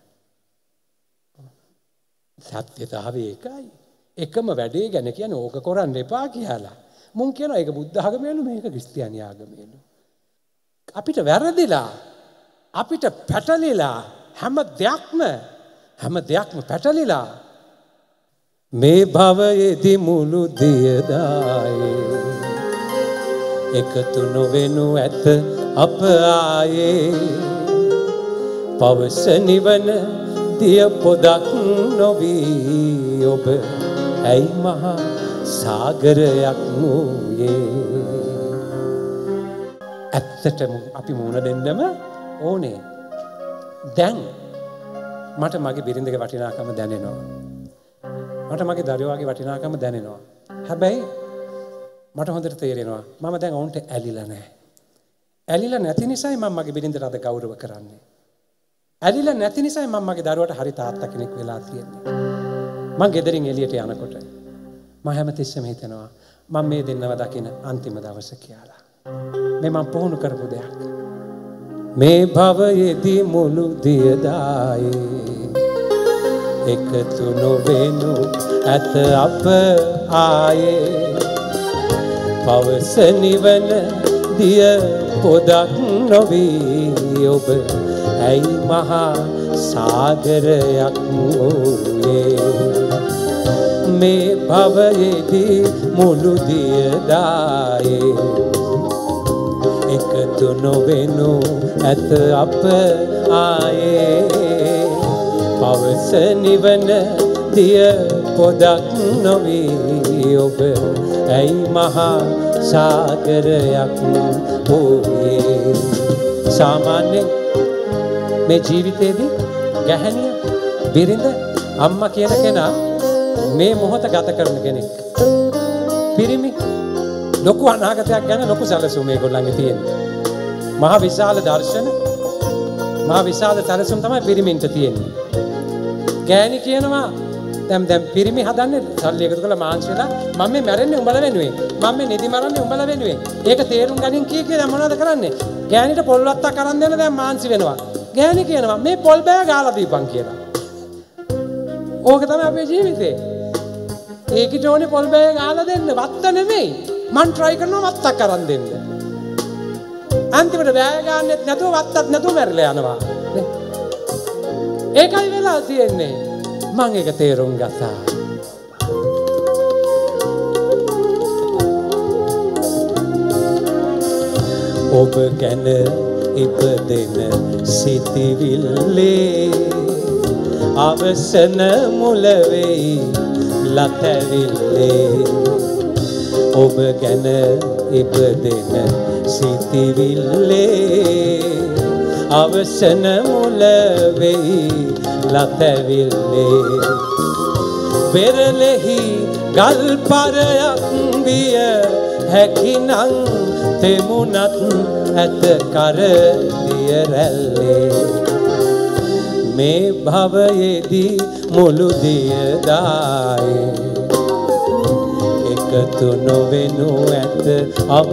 සත්‍යතාවය ඒකයි. එකම වැඩේ ගැන කියන්නේ ඕක කරන්න එපා කියලා. මුන් කියනවා ඒක බුද්ධ ආගමේලු මේක ක්‍රිස්තියානි ආගමේලු. අපිට වැරදිලා අපිට පැටලිලා හැම දෙයක්ම හැම දෙයක්ම පැටලිලා මේ භවයේදී මුළු දියදායේ එකතු නොවෙනු ඇත අප ආයේ පවස නිවන දිය පොදක් නොවී ඔබ ඇයි මහා සාගරයක් වූයේ. ඇත්තටම අපි මුණ දෙන්නම ඕනේ. දැන් මට මගේ බිරිඳගේ වටිනාකම දැනෙනවා. මට මගේ දරුවාගේ වටිනාකම දැනෙනවා. හැබැයි මට හොඳට තේරෙනවා මම දැන් ඔවුන්ට ඇලිලා නැහැ. ඇලිලා නැති නිසායි මම මගේ බිරිඳට අද ගෞරව කරන්නේ. ඇලිලා නැති නිසායි මම මගේ දරුවට හරි තාත්තා කෙනෙක් වෙලා තියෙන්නේ. මං ගෙදරින් එළියට යනකොට මම හැමතිස්සෙම හිතනවා මම මේ දෙන්නව දකින අන්තිම දවස කියලා. මේ මම පුහුණු කරපු දෙයක්. මේ භවයේදී මුළු දියදායේ එකතු නොවෙනු ඇත අප ආයේ පවස නිවන දිය පොදක් නොවී ඔබ ඇයි මහා සාගරයක් වූයේ. මේ භවයේදී මුළු දියදායේ එකතු නොවෙනු ඇත අප ආයේ පවස නිවන දිය පොදක් නොවී ඔබ ඇයි මහා සාගරයක් වූයේ. සාමාන්‍යයෙන් මේ ජීවිතේදී ගැහැණිය බිරිඳ අම්මා කියන කෙනා මේ මොහොත ගත කරන කෙනෙක්. පිරිමි ලොකු අනාගතයක් ගැන ලොකු සැලසුම් මේගොල්ලන්ගේ තියෙනවා. මහා විශාල දර්ශන මහා විශාල සැලසුම් තමයි පිරිමින්ට තියෙන්නේ. ගෑණි කියනවා දැන් දැන් පිරිමි හදන්නේ සල්ලි එකතු කරලා මාංශ වෙලා මම මේ මැරෙන්නේ උඹලා වෙනුවෙන්. මම මේ නිදි මරන්නේ උඹලා වෙනුවෙන්. ඒක තේරුම් ගනින් කී කියලා මොනවද කරන්නේ? ගෑණිට පොල් වත්තක් අරන් දෙන්න දැන් මාංශ වෙනවා. ගෑණි කියනවා මේ පොල් බෑ ගාලා දීපන් කියලා. ඕක තමයි අපේ ජීවිතේ. ඒකිට ඕනේ පොල් බෑ ගාලා දෙන්න වත්ත නෙමෙයි. මං try කරනවා වත්තක් අරන් දෙන්න. අන්තිමට බෑ ගන්නෙත් නැතුව වත්තක් නැතුව මැරිලා යනවා. ඒකයි වෙලා තියෙන්නේ. මං ඒක තේරුම් ගත්තා. ඔබ ගැන ඉපදෙන සිතිවිල්ලේ අවසන මුල වෙයි ලතැවිල්ලේ. ඔබ ගැන ඉපදෙන සිතිවිල්ලේ අවසන මුල වෙයි ලතැවිල්ලේ. පෙරලෙහි ගල් පරයක් විය හැකිනං තෙමුණත් ඇත කර දිය රැල්ලේ. මේ භවයේදී මුළු දියදායේ එකතු නොවෙනු ඇත අප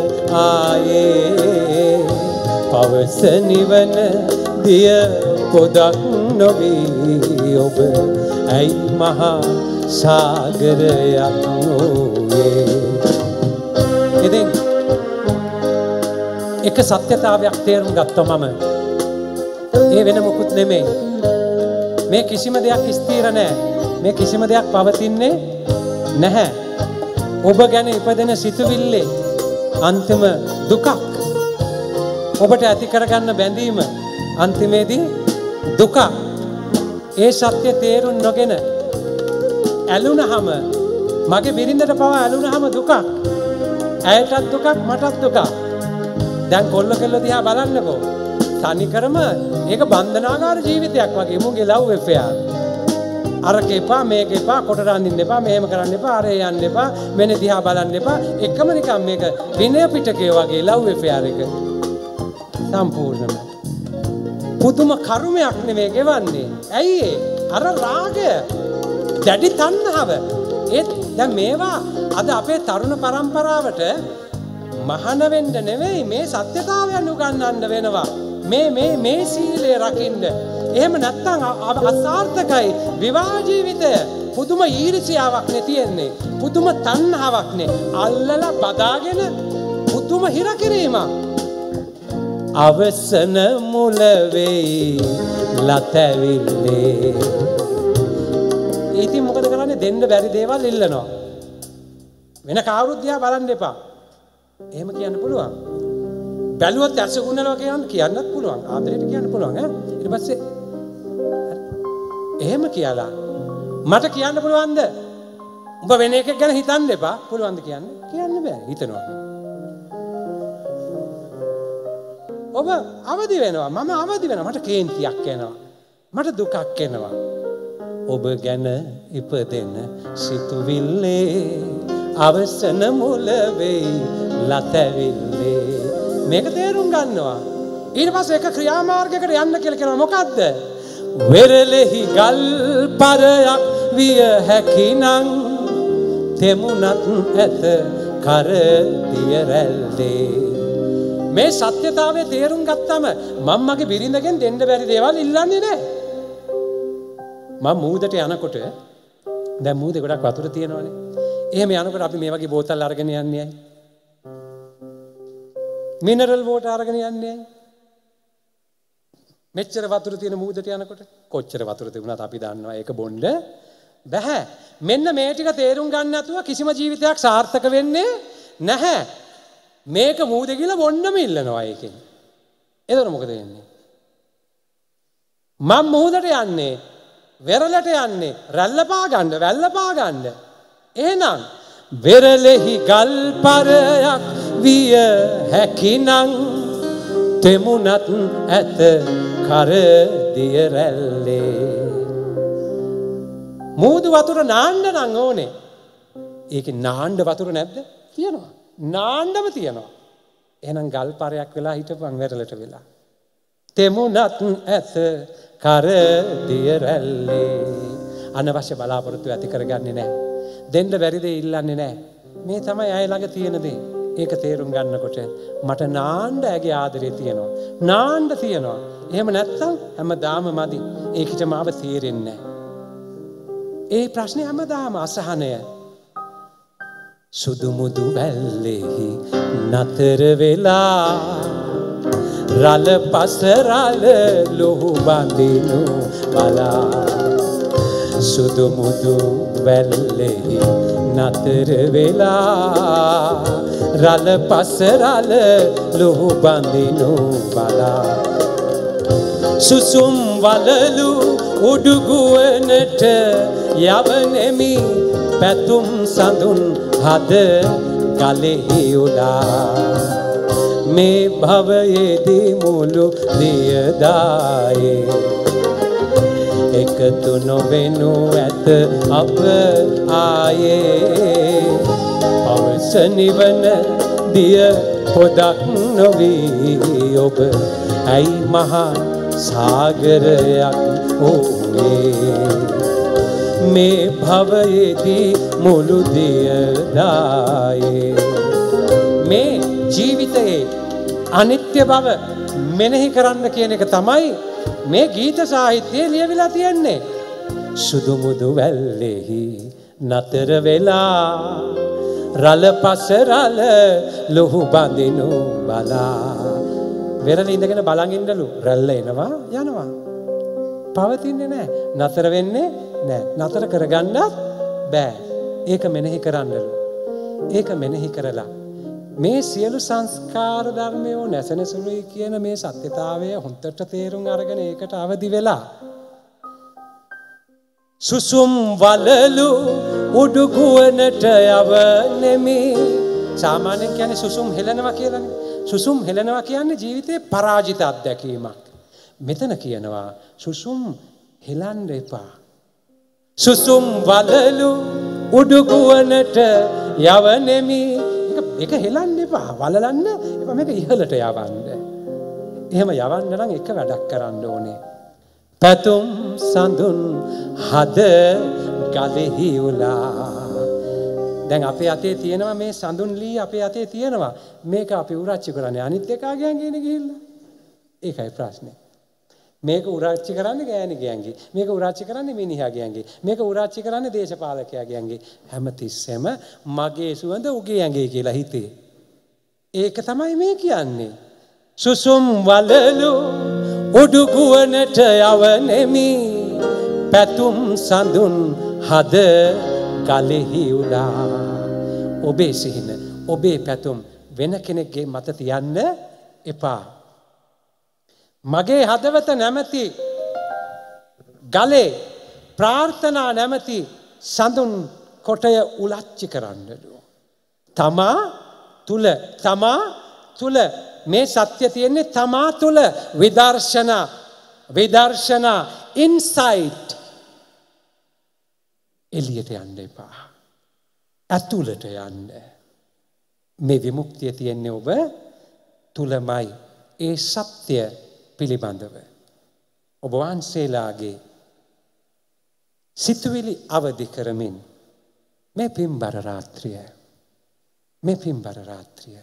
ආයේ. පවස නිවන දිය පොදක් නොවී ඔබ ඇයි මහා සාගරයක් වූයේ. ඉතින් එක සත්‍යතාවයක් තේරුම් ගත්තා මම. ඒ වෙන මොකුත් නෙමෙයි. මේ කිසිම දෙයක් ස්ථිර නැහැ. මේ කිසිම දෙයක් පවතින්නේ නැහැ. ඔබ ගැන ඉපදෙන සිතුවිල්ලේ අන්තිම දුකක්. ඔබට ඇති කරගන්න බැඳීම අන්තිමේදී දුක. ඒ සත්‍ය තේරුම් නොගෙන ඇලුනහම මගේ බිරිඳට පවා ඇලුනහම දුකක්. ඇයටත් දුකක් මටත් දුකක්. දැන් කොල්ල කෙල්ල දිහා බලන්නකෝ. තනිකරම ඒක බන්ධනාගාර ජීවිතයක් වගේ මුගේ ලව් එෆෙයාර්. අරක එපා මේක එපා කොට රඳින්න එපා මෙහෙම කරන්න එපා අර යන්න එපා මෙන්න දිහා බලන්න එපා. එකම නිකන් මේක විනය පිටකේ වගේ ලව් එෆෙයාර් එක. සම්පූර්ණම පුදුම කර්මයක් නෙමෙයි ගෙවන්නේ. ඇයි ඒ? අර රාගය, දැඩි තණ්හාව. ඒ දැන් මේවා අද අපේ තරුණ පරම්පරාවට මහාන වෙන්න නෙවෙයි මේ සත්‍යතාවයන් උගන්වන්න වෙනවා. මේ මේ මේ සීලය රකින්න. එහෙම නැත්නම් අසාර්ථකයි විවාහ ජීවිතය. පුදුම ඊර්ෂ්‍යාවක් නේ තියෙන්නේ. පුදුම තණ්හාවක් නේ. අල්ලලා බදාගෙන පුදුම හිර කිරීමක්. අවසන මුල වෙයි ලතැවිල්ලේ. ඉතින් මොකද කරන්නේ? දෙන්න බැරි දේවල් ඉල්ලනවා. වෙන කවුරුත් දිහා බලන්න එපා. එහෙම කියන්න පුළුවන්. බැලුවත් ඇසුකුණනවා කියන්න කියන්නත් පුළුවන්. ආදරයට කියන්න පුළුවන් ඈ. ඊට පස්සේ එහෙම කියලා මට කියන්න පුළුවන්ද? උඹ වෙන එකක් ගැන හිතන්න එපා. පුළුවන්ද කියන්න? කියන්න බෑ. හිතනවා. ඔබ අවදි වෙනවා. මම අවදි වෙනවා. මට කේන්තියක් එනවා. මට දුකක් එනවා. ඔබ ගැන ඉපදෙන සිතුවිල්ලේ අවසන මුල වෙයි ලතැවිල්ලේ. මේක තේරුම් ගන්නවා. ඊට පස්සේ එක ක්‍රියාමාර්ගයකට යන්න කියලා කියනවා. මොකද්ද? වෙරළෙහි ගල් පරයක් විය හැකිනං තෙමුණත් ඇත කර දිය රැල්ලේ. මේ සත්‍යතාවය තේරුම් ගත්තම මම මගේ බිරිඳගෙන් දෙන්න බැරි දේවල් ඉල්ලන්නේ නැහැ. මම මූදට යනකොට දැන් මූදේ ගොඩක් වතුර තියෙනවනේ. එහෙම යනකොට අපි මේ වගේ බෝතල් අරගෙන යන්නේ ඇයි? මිනරල් වෝටර් අරගෙන යන්නේ ඇයි? මෙච්චර වතුර තියෙන මූදට යනකොට කොච්චර වතුර තිබුණත් අපි දන්නවා ඒක බොන්න බෑ. මෙන්න මේ ටික තේරුම් ගන්න නැතුව කිසිම ජීවිතයක් සාර්ථක වෙන්නේ නැහැ. මේක මූදේ කියලා බොන්නම ඉල්ලනවා ඒකෙන්. එතකොට මොකද වෙන්නේ? මම මූදට යන්නේ වෙරළට යන්නේ රැල්ල පා ගන්න වැල්ල පා ගන්න. එහෙනම් වෙරළෙහි ගල් පරයක් විය හැකිනං තෙමුණත් ඇත කර දිය රැල්ලේ. මූදු වතුර නාන්න නම් ඕනේ. ඒකේ නාණ්ඩ වතුර නැද්ද? තියෙනවා. නාණ්ඩම තියෙනවා. එහෙනම් ගල් පාරයක් වෙලා හිටපන් වැරළට වෙලා. තෙමුණත් ඇත කර දිය රැල්ලේ. අනවශ්‍ය බලාපොරොත්තු ඇති කරගන්නේ නැහැ. දෙන්න බැරි දේ ඉල්ලන්නේ නැහැ. මේ තමයි අය ළඟ තියෙන දේ. ඒක තේරුම් ගන්නකොට මට නාණ්ඩ ඇගේ ආදරේ තියෙනවා. නාණ්ඩ තියෙනවා. එහෙම නැත්තම් හැමදාම මදි. ඒකිට මාව තේරෙන්නේ නැහැ. ඒ ප්‍රශ්නේ හැමදාම අසහනය. සුදු මුදු වැල්ලෙහි නතර වෙලා රළ පසරල ලොහු බඳිනු බලා සුදු මුදු වැල්ලෙහි නතර වෙලා රළ පසරල ලොහු බඳිනු බලා සුසුම් වලලු උඩුගුවනට යවනෙමි පැතුම් සඳුන් හද ගලෙහි උලා මේ භවයේදී මුළු දියදායේ එකතු නොවෙනු ඇත අප ආයේ පවස නිවන දිය පොදක් නොවී ඔබ ඇයි මහා සාගරයක් ඕනේ මේ භවයේදී මුළු දියදායේ මේ ජීවිතයේ අනිත්‍ය බව මෙනෙහි කරන්න කියන එක තමයි මේ ගීත සාහිත්‍යයේ ලියවිලා තියෙන්නේ. සුදු මුදු වැල්ලෙහි නතර වෙලා රළ පසරල ලොහු බඳිනු බලා වෙරළ ඉඳගෙන බලන් ඉන්නලු රැල්ල එනවා යනවා පවතින්නේ නැහැ නතර වෙන්නේ නැහැ නතර කරගන්නත් බෑ ඒක මෙනෙහි කරන්නලු ඒක මෙනෙහි කරලා මේ සියලු සංස්කාර ධර්මයෝ නැසෙන සුළුයි කියන මේ සත්‍යතාවය හොඳට තේරුම් අරගෙන ඒකට අවදි වෙලා සුසුම් වලලු උඩුගුවනට යවනෙමි සාමාන්‍යයෙන් කියන්නේ සුසුම් හෙලනවා කියලානේ සුසුම් හෙලනවා කියන්නේ ජීවිතේ පරාජිත අත්දැකීමක් මෙතන කියනවා සුසුම් හෙලන්න එපා සුසුම් වලලු උඩුගුවනට යවනෙමි ඒක හෙලන්න එපා වලලන්න එපා මේක ඉහළට යවන්න. එහෙම යවන්න නම් එක වැඩක් කරන්න ඕනේ. පැතුම් සඳුන් හද ගලෙහි උලා. දැන් අපේ අතේ තියෙනවා මේ සඳුන් ලී අපේ අතේ තියෙනවා. මේක අපි උරච්චි කරන්නේ අනිත් එකාගෙන් ගේන ගිහිල්ලා. ඒකයි ප්‍රශ්නේ. මේක උරච්චි කරන්නේ ගෑණි ගෑන්ගේ. මේක උරච්චි කරන්නේ මිනිහා ගෑන්ගේ. මේක උරච්චි කරන්නේ දේශපාලකයා ගෑන්ගේ. හැමතිස්සෙම මගේ සුවඳ උගේ ඇඟේ කියලා හිතේ. ඒක තමයි මේ කියන්නේ. සුසුම් වලලු උඩුගුවනට යවනෙමි පැතුම් සඳුන් හද ගලෙහි උලා. ඔබේ සිහින ඔබේ පැතුම් වෙන කෙනෙක්ගේ මත තියන්න එපා. මගේ හදවත නැමැති ගලේ ප්‍රාර්ථනා නැමැති සඳුන් කොටය උලච්චි කරන්නලු. තමා තුල තමා තුල මේ සත්‍ය තියෙන්නේ තමා තුල විදර්ශනා විදර්ශනා ඉන්සයිට් එළියට යන්න එපා. ඇතුළට යන්න. මේ විමුක්තිය තියෙන්නේ ඔබ තුලමයි. ඒ සත්‍ය පිළිබඳව ඔබ වහන්සේලාගේ සිතුවිලි අවදි කරමින් මේ පින්බර රාත්‍රිය මේ පින්බර රාත්‍රිය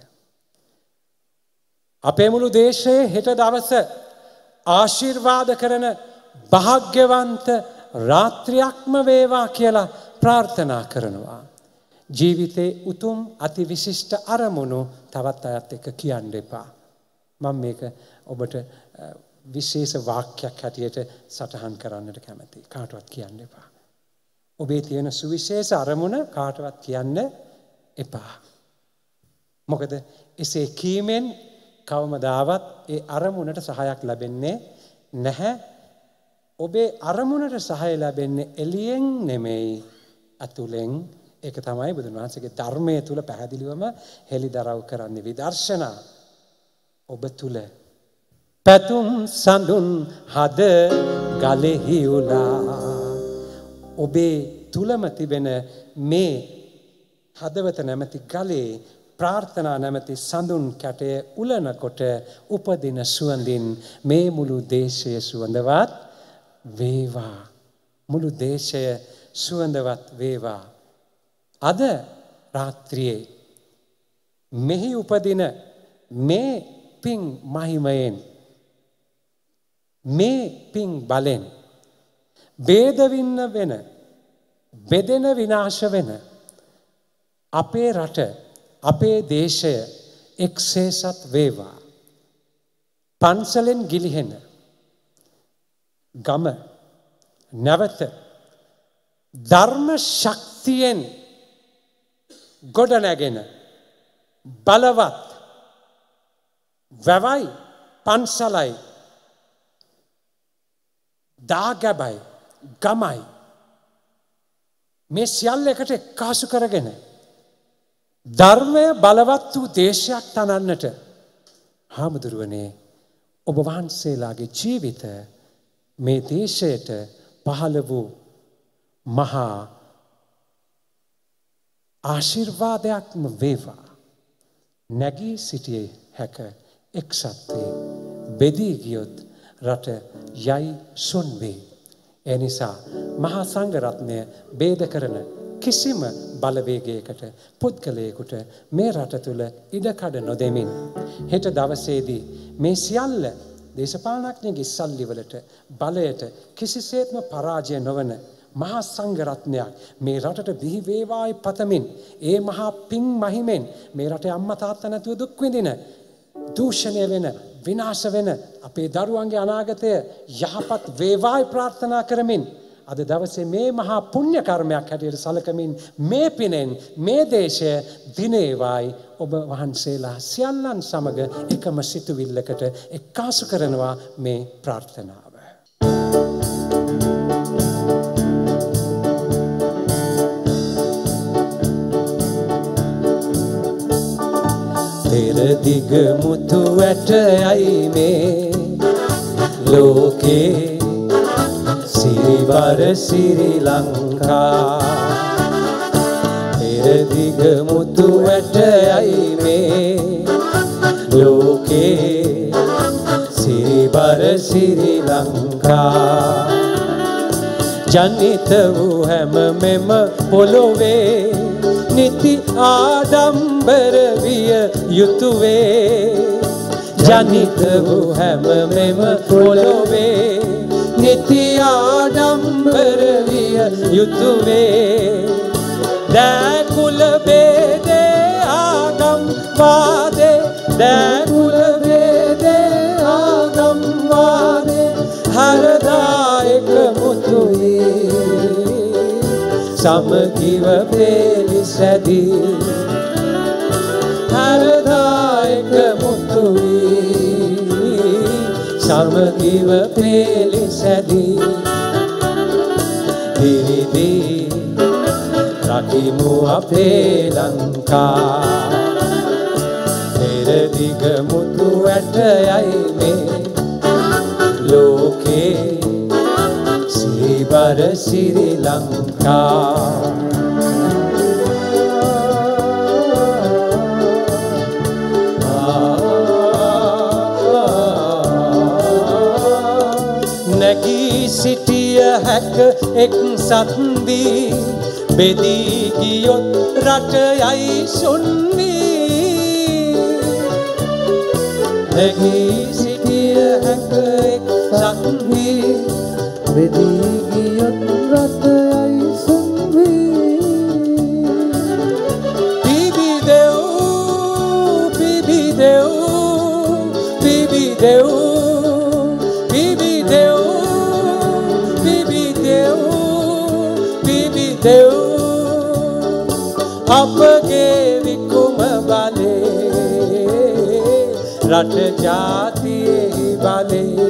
අපේ මුළු දේශයේ හෙට දවස ආශිර්වාද කරන භාග්‍යවන්ත රාත්‍රියක්ම වේවා කියලා ප්‍රාර්ථනා කරනවා. ජීවිතේ උතුම් අති විශිෂ්ට අරමුණු තවත් අයත් එක්ක කියන්න එපා. මම මේක ඔබට විශේෂ වාක්‍යයක් හැටියට සටහන් කරන්නට කැමතියි. කාටවත් කියන්න එපා. ඔබේ තියෙන සුවිශේෂ අරමුණ කාටවත් කියන්න එපා. මොකද එසේ කීමෙන් කවමදාවත් ඒ අරමුණට සහයක් ලැබෙන්නේ නැහැ. ඔබේ අරමුණට සහය ලැබෙන්නේ එළියෙන් නෙමෙයි අතුලෙන්. ඒක තමයි බුදුන් වහන්සේගේ ධර්මයේ තුල පැහැදිලිවම හෙළිදරව් කරන්නේ විදර්ශනා. ඔබ තුල පැතුම් සඳුන් හද ගලෙහි උලා. ඔබේ තුලම තිබෙන මේ හදවත නැමැති ගලේ ප්‍රාර්ථනා නැමැති සඳුන් කැටය උලනකොට උපදින සුවඳින් මේ මුළු දේශය සුවඳවත් වේවා. මුළු දේශය සුවඳවත් වේවා. අද රාත්‍රියේ මෙහි උපදින මේ පින් මහිමයෙන් මේ පින් බලෙන් බේදවින්න වෙන බෙදෙන විනාශ වෙන අපේ රට අපේ දේශය එක්සේසත් වේවා. පන්සලෙන් ගිලිහෙන ගම නැවත ධර්ම ශක්තියෙන් ගොඩනැගෙන බලවත් වැවයි පන්සලයි දාගැබයි ගමයි මේ සියල්ල එකට එක්කාසු කරගෙන ධර්මය බලවත් වූ දේශයක් තනන්නට හාමුදුරුවනේ ඔබ වහන්සේලාගේ ජීවිත මේ දේශයට පහළ වූ මහා ආශිර්වාදයක්ම වේවා. නැගී සිටියේ හැක එක්සත්වේ බෙදී ගියොත් රට යයි සොන් වේ. ඒ නිසා මහා සංඝරත්නය බේද කරන කිසිම බලවේගයකට පුද්ගලයෙකුට මේ රට තුළ ඉඩකඩ නොදෙමින් හෙට දවසේදී මේ සියල්ල දේශපාලනඥයන්ගේ සල්ලිවලට බලයට කිසිසේත්ම පරාජය නොවන මහා සංඝරත්නයක් මේ රටට බිහි වේවායි පතමින් ඒ මහා පින් මහිමෙන් මේ රටේ අම්මා තාත්තා නැතුව දුක් විඳින දූෂණය වෙන විනාශ වෙන අපේ දරුවන්ගේ අනාගතය යහපත් වේවායි ප්‍රාර්ථනා කරමින් අද දවසේ මේ මහා පුණ්‍ය කර්මයක් හැටියට සලකමින් මේ පිනෙන් මේ දේශය දිනේවායි ඔබ වහන්සේලා සියල්ලන් සමග එකම සිතුවිල්ලකට එක්කාසු කරනවා මේ ප්‍රාර්ථනාව. දිග මුතු ඇටයයි මේ ලෝකේ සිරිවර සිරි ලංකා පෙර දිග මුතු ඇටයයි මේ ලෝකේ සිරිවර සිරි ලංකා ජනිත වූ හැම මෙම පොළොවේ නිති ආඩම්බර විය යුතුවේ ජනිත වූ හැම මෙම පොළොවේ නිති ආඩම්බර විය යුතුවේ දකුල බේදේ ආගම් වාදේ දකුල බේදේ ආගම් වාදේ හරදායක මුතුයි සමගිව පෙලිසැදී හරදායක මුතුයි සමගිව පෙලිසැදී දිරිදී රකිමු අපේ ලංකා පෙර දිග මුතු ඇටයයි මේ ලෝකේ සිරිවර සිරි ලංකා නැගී සිටිය හැක එක් සත්දී බෙදී ගියොත් රට යයි සොන්නී නැගී සිටිය හැක එක් සත්දී බෙදී ගියොත් රට යයි සොන්නී පිබි දෙව් පිබි දෙව් පිබි දෙව් පිබි දෙව් පිබි දෙව් පිබි දෙව් අපගේ විකුම බලේ රට ජාතියේ බලේ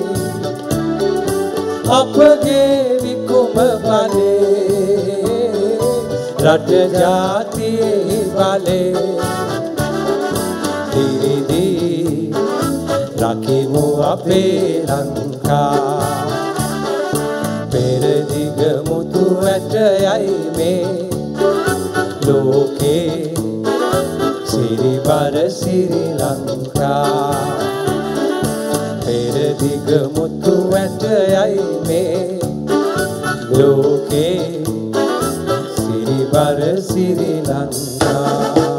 අපගේ විකුම බලේ රට ජාතියේ බලේ දිරිදී රකිමු අපේ ලංකා පෙර දිග මුතු ඇටයයි මේ ලෝකේ සිරි ලංකා පෙරදිග මුතු ඇටයයි මේ ලෝකේ සිරිවර සිරි ලංකා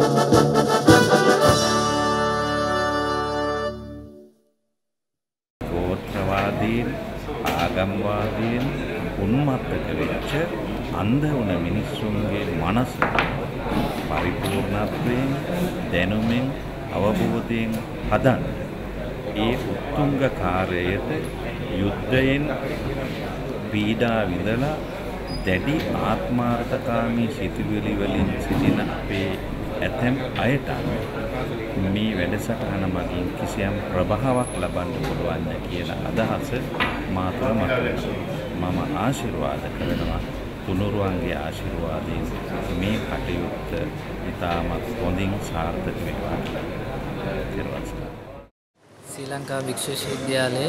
ගෝත්‍රවාදීන් ආගම්වාදීන් උන්මත්තක වෙච්ච අන්ධ වුණ මිනිස්සුන්ගේ මනස පරිපූර්ණත්වයෙන් දැනුමින් අවබෝධයෙන් හදන්න ඒ උත්තුංග කාර්යයට යුද්ධයෙන් පීඩා විඳලා දැඩි ආත්මාර්ථකාමී සිතුවිලි වලින් සිටින අපේ ඇතැම් අයට මේ වැඩසටහන මගින් කිසියම් ප්‍රභාවක් ලබන්න පුළුවන් කියන අදහස මා තුළ මතුවෙනවා. මම ආශිර්වාද කරනවා තුනුරුවන්ගේ ආශිර්වාදයෙන් මේ කටයුත්ත ඉතාමත් හොඳින් සාර්ථක වෙනවා කියලා. ශ්‍රී ලංකා වික්ෂ විශ්වවිද්‍යාලයේ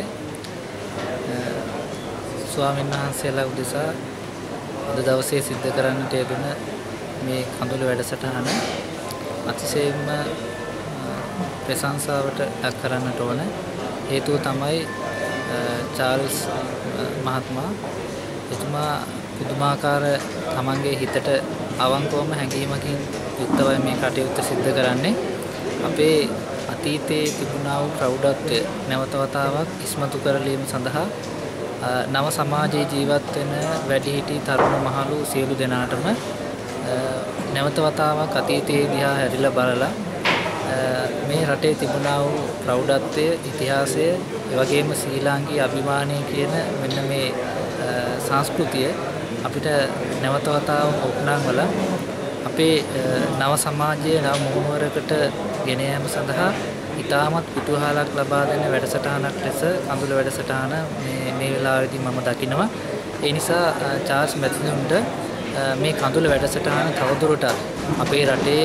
ස්වාමීන් වහන්සේලා උදෙසා අද දවසේ සිද්ධ කරන්නට යෙදුන මේ කඳුළු වැඩසටහන අතිශයින්ම ප්‍රශංසාවට ලක් කරන්නට ඕන. හේතුව තමයි චාල්ස් මහත්මයා එතුමා පුදුමාකාර තමන්ගේ හිතට අවංකවම හැඟීමකින් යුක්තවයි මේ කටයුත්ත සිද්ධ කරන්නේ. අපේ අතීතයේ තිබුණා වූ ප්‍රෞಢත්වය නැවත වතාවක් ඉස්මතු කරලීම සඳහා නව සමාජයේ ජීවත් වෙන වැඩිහිටි තරුණ මහලු සියලු දෙනාටම නැවත වතාවක් අතීතයේ දිහා හැරිලා බලලා මේ රටේ තිබුණා වූ ප්‍රෞಢත්වය ඉතිහාසය ඒ වගේම ශ්‍රී ලාංකීය අභිමානය කියන මෙන්න මේ සංස්කෘතිය අපිට නැවත වතාවක් ඔප්නංවල අපේ නව සමාජයේ නව මුහුණුවරකට ගෙන යාම සඳහා ඉතාමත් කුතුහලයක් ලබා දෙන වැඩසටහනක් ලෙස කඳුළු වැඩසටහන මේ මේ වෙලාවේදී මම දකිනවා. ඒ නිසා චාල්ස් මැතිතුන්ට මේ කඳුළු වැඩසටහන තවදුරටත් අපේ රටේ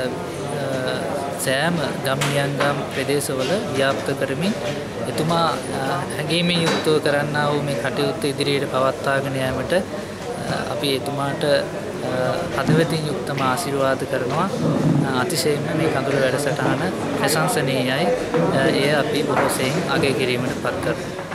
සෑම ගම් නියංගම් ප්‍රදේශවල ව්‍යාප්ත කරමින් එතුමා හැඟීමෙන් යුක්තව කරන්නා වූ මේ කටයුත්ත ඉදිරියට පවත්වාගෙන යාමට අපි එතුමාට හදවතින් යුක්තම ආශිර්වාද කරනවා. අතිශයින්ම මේ කඳුළු වැඩසටහන ප්‍රශංසනීයයි. එය අපි බොහෝ සෙයින් අගය කිරීමට පත් කරනවා.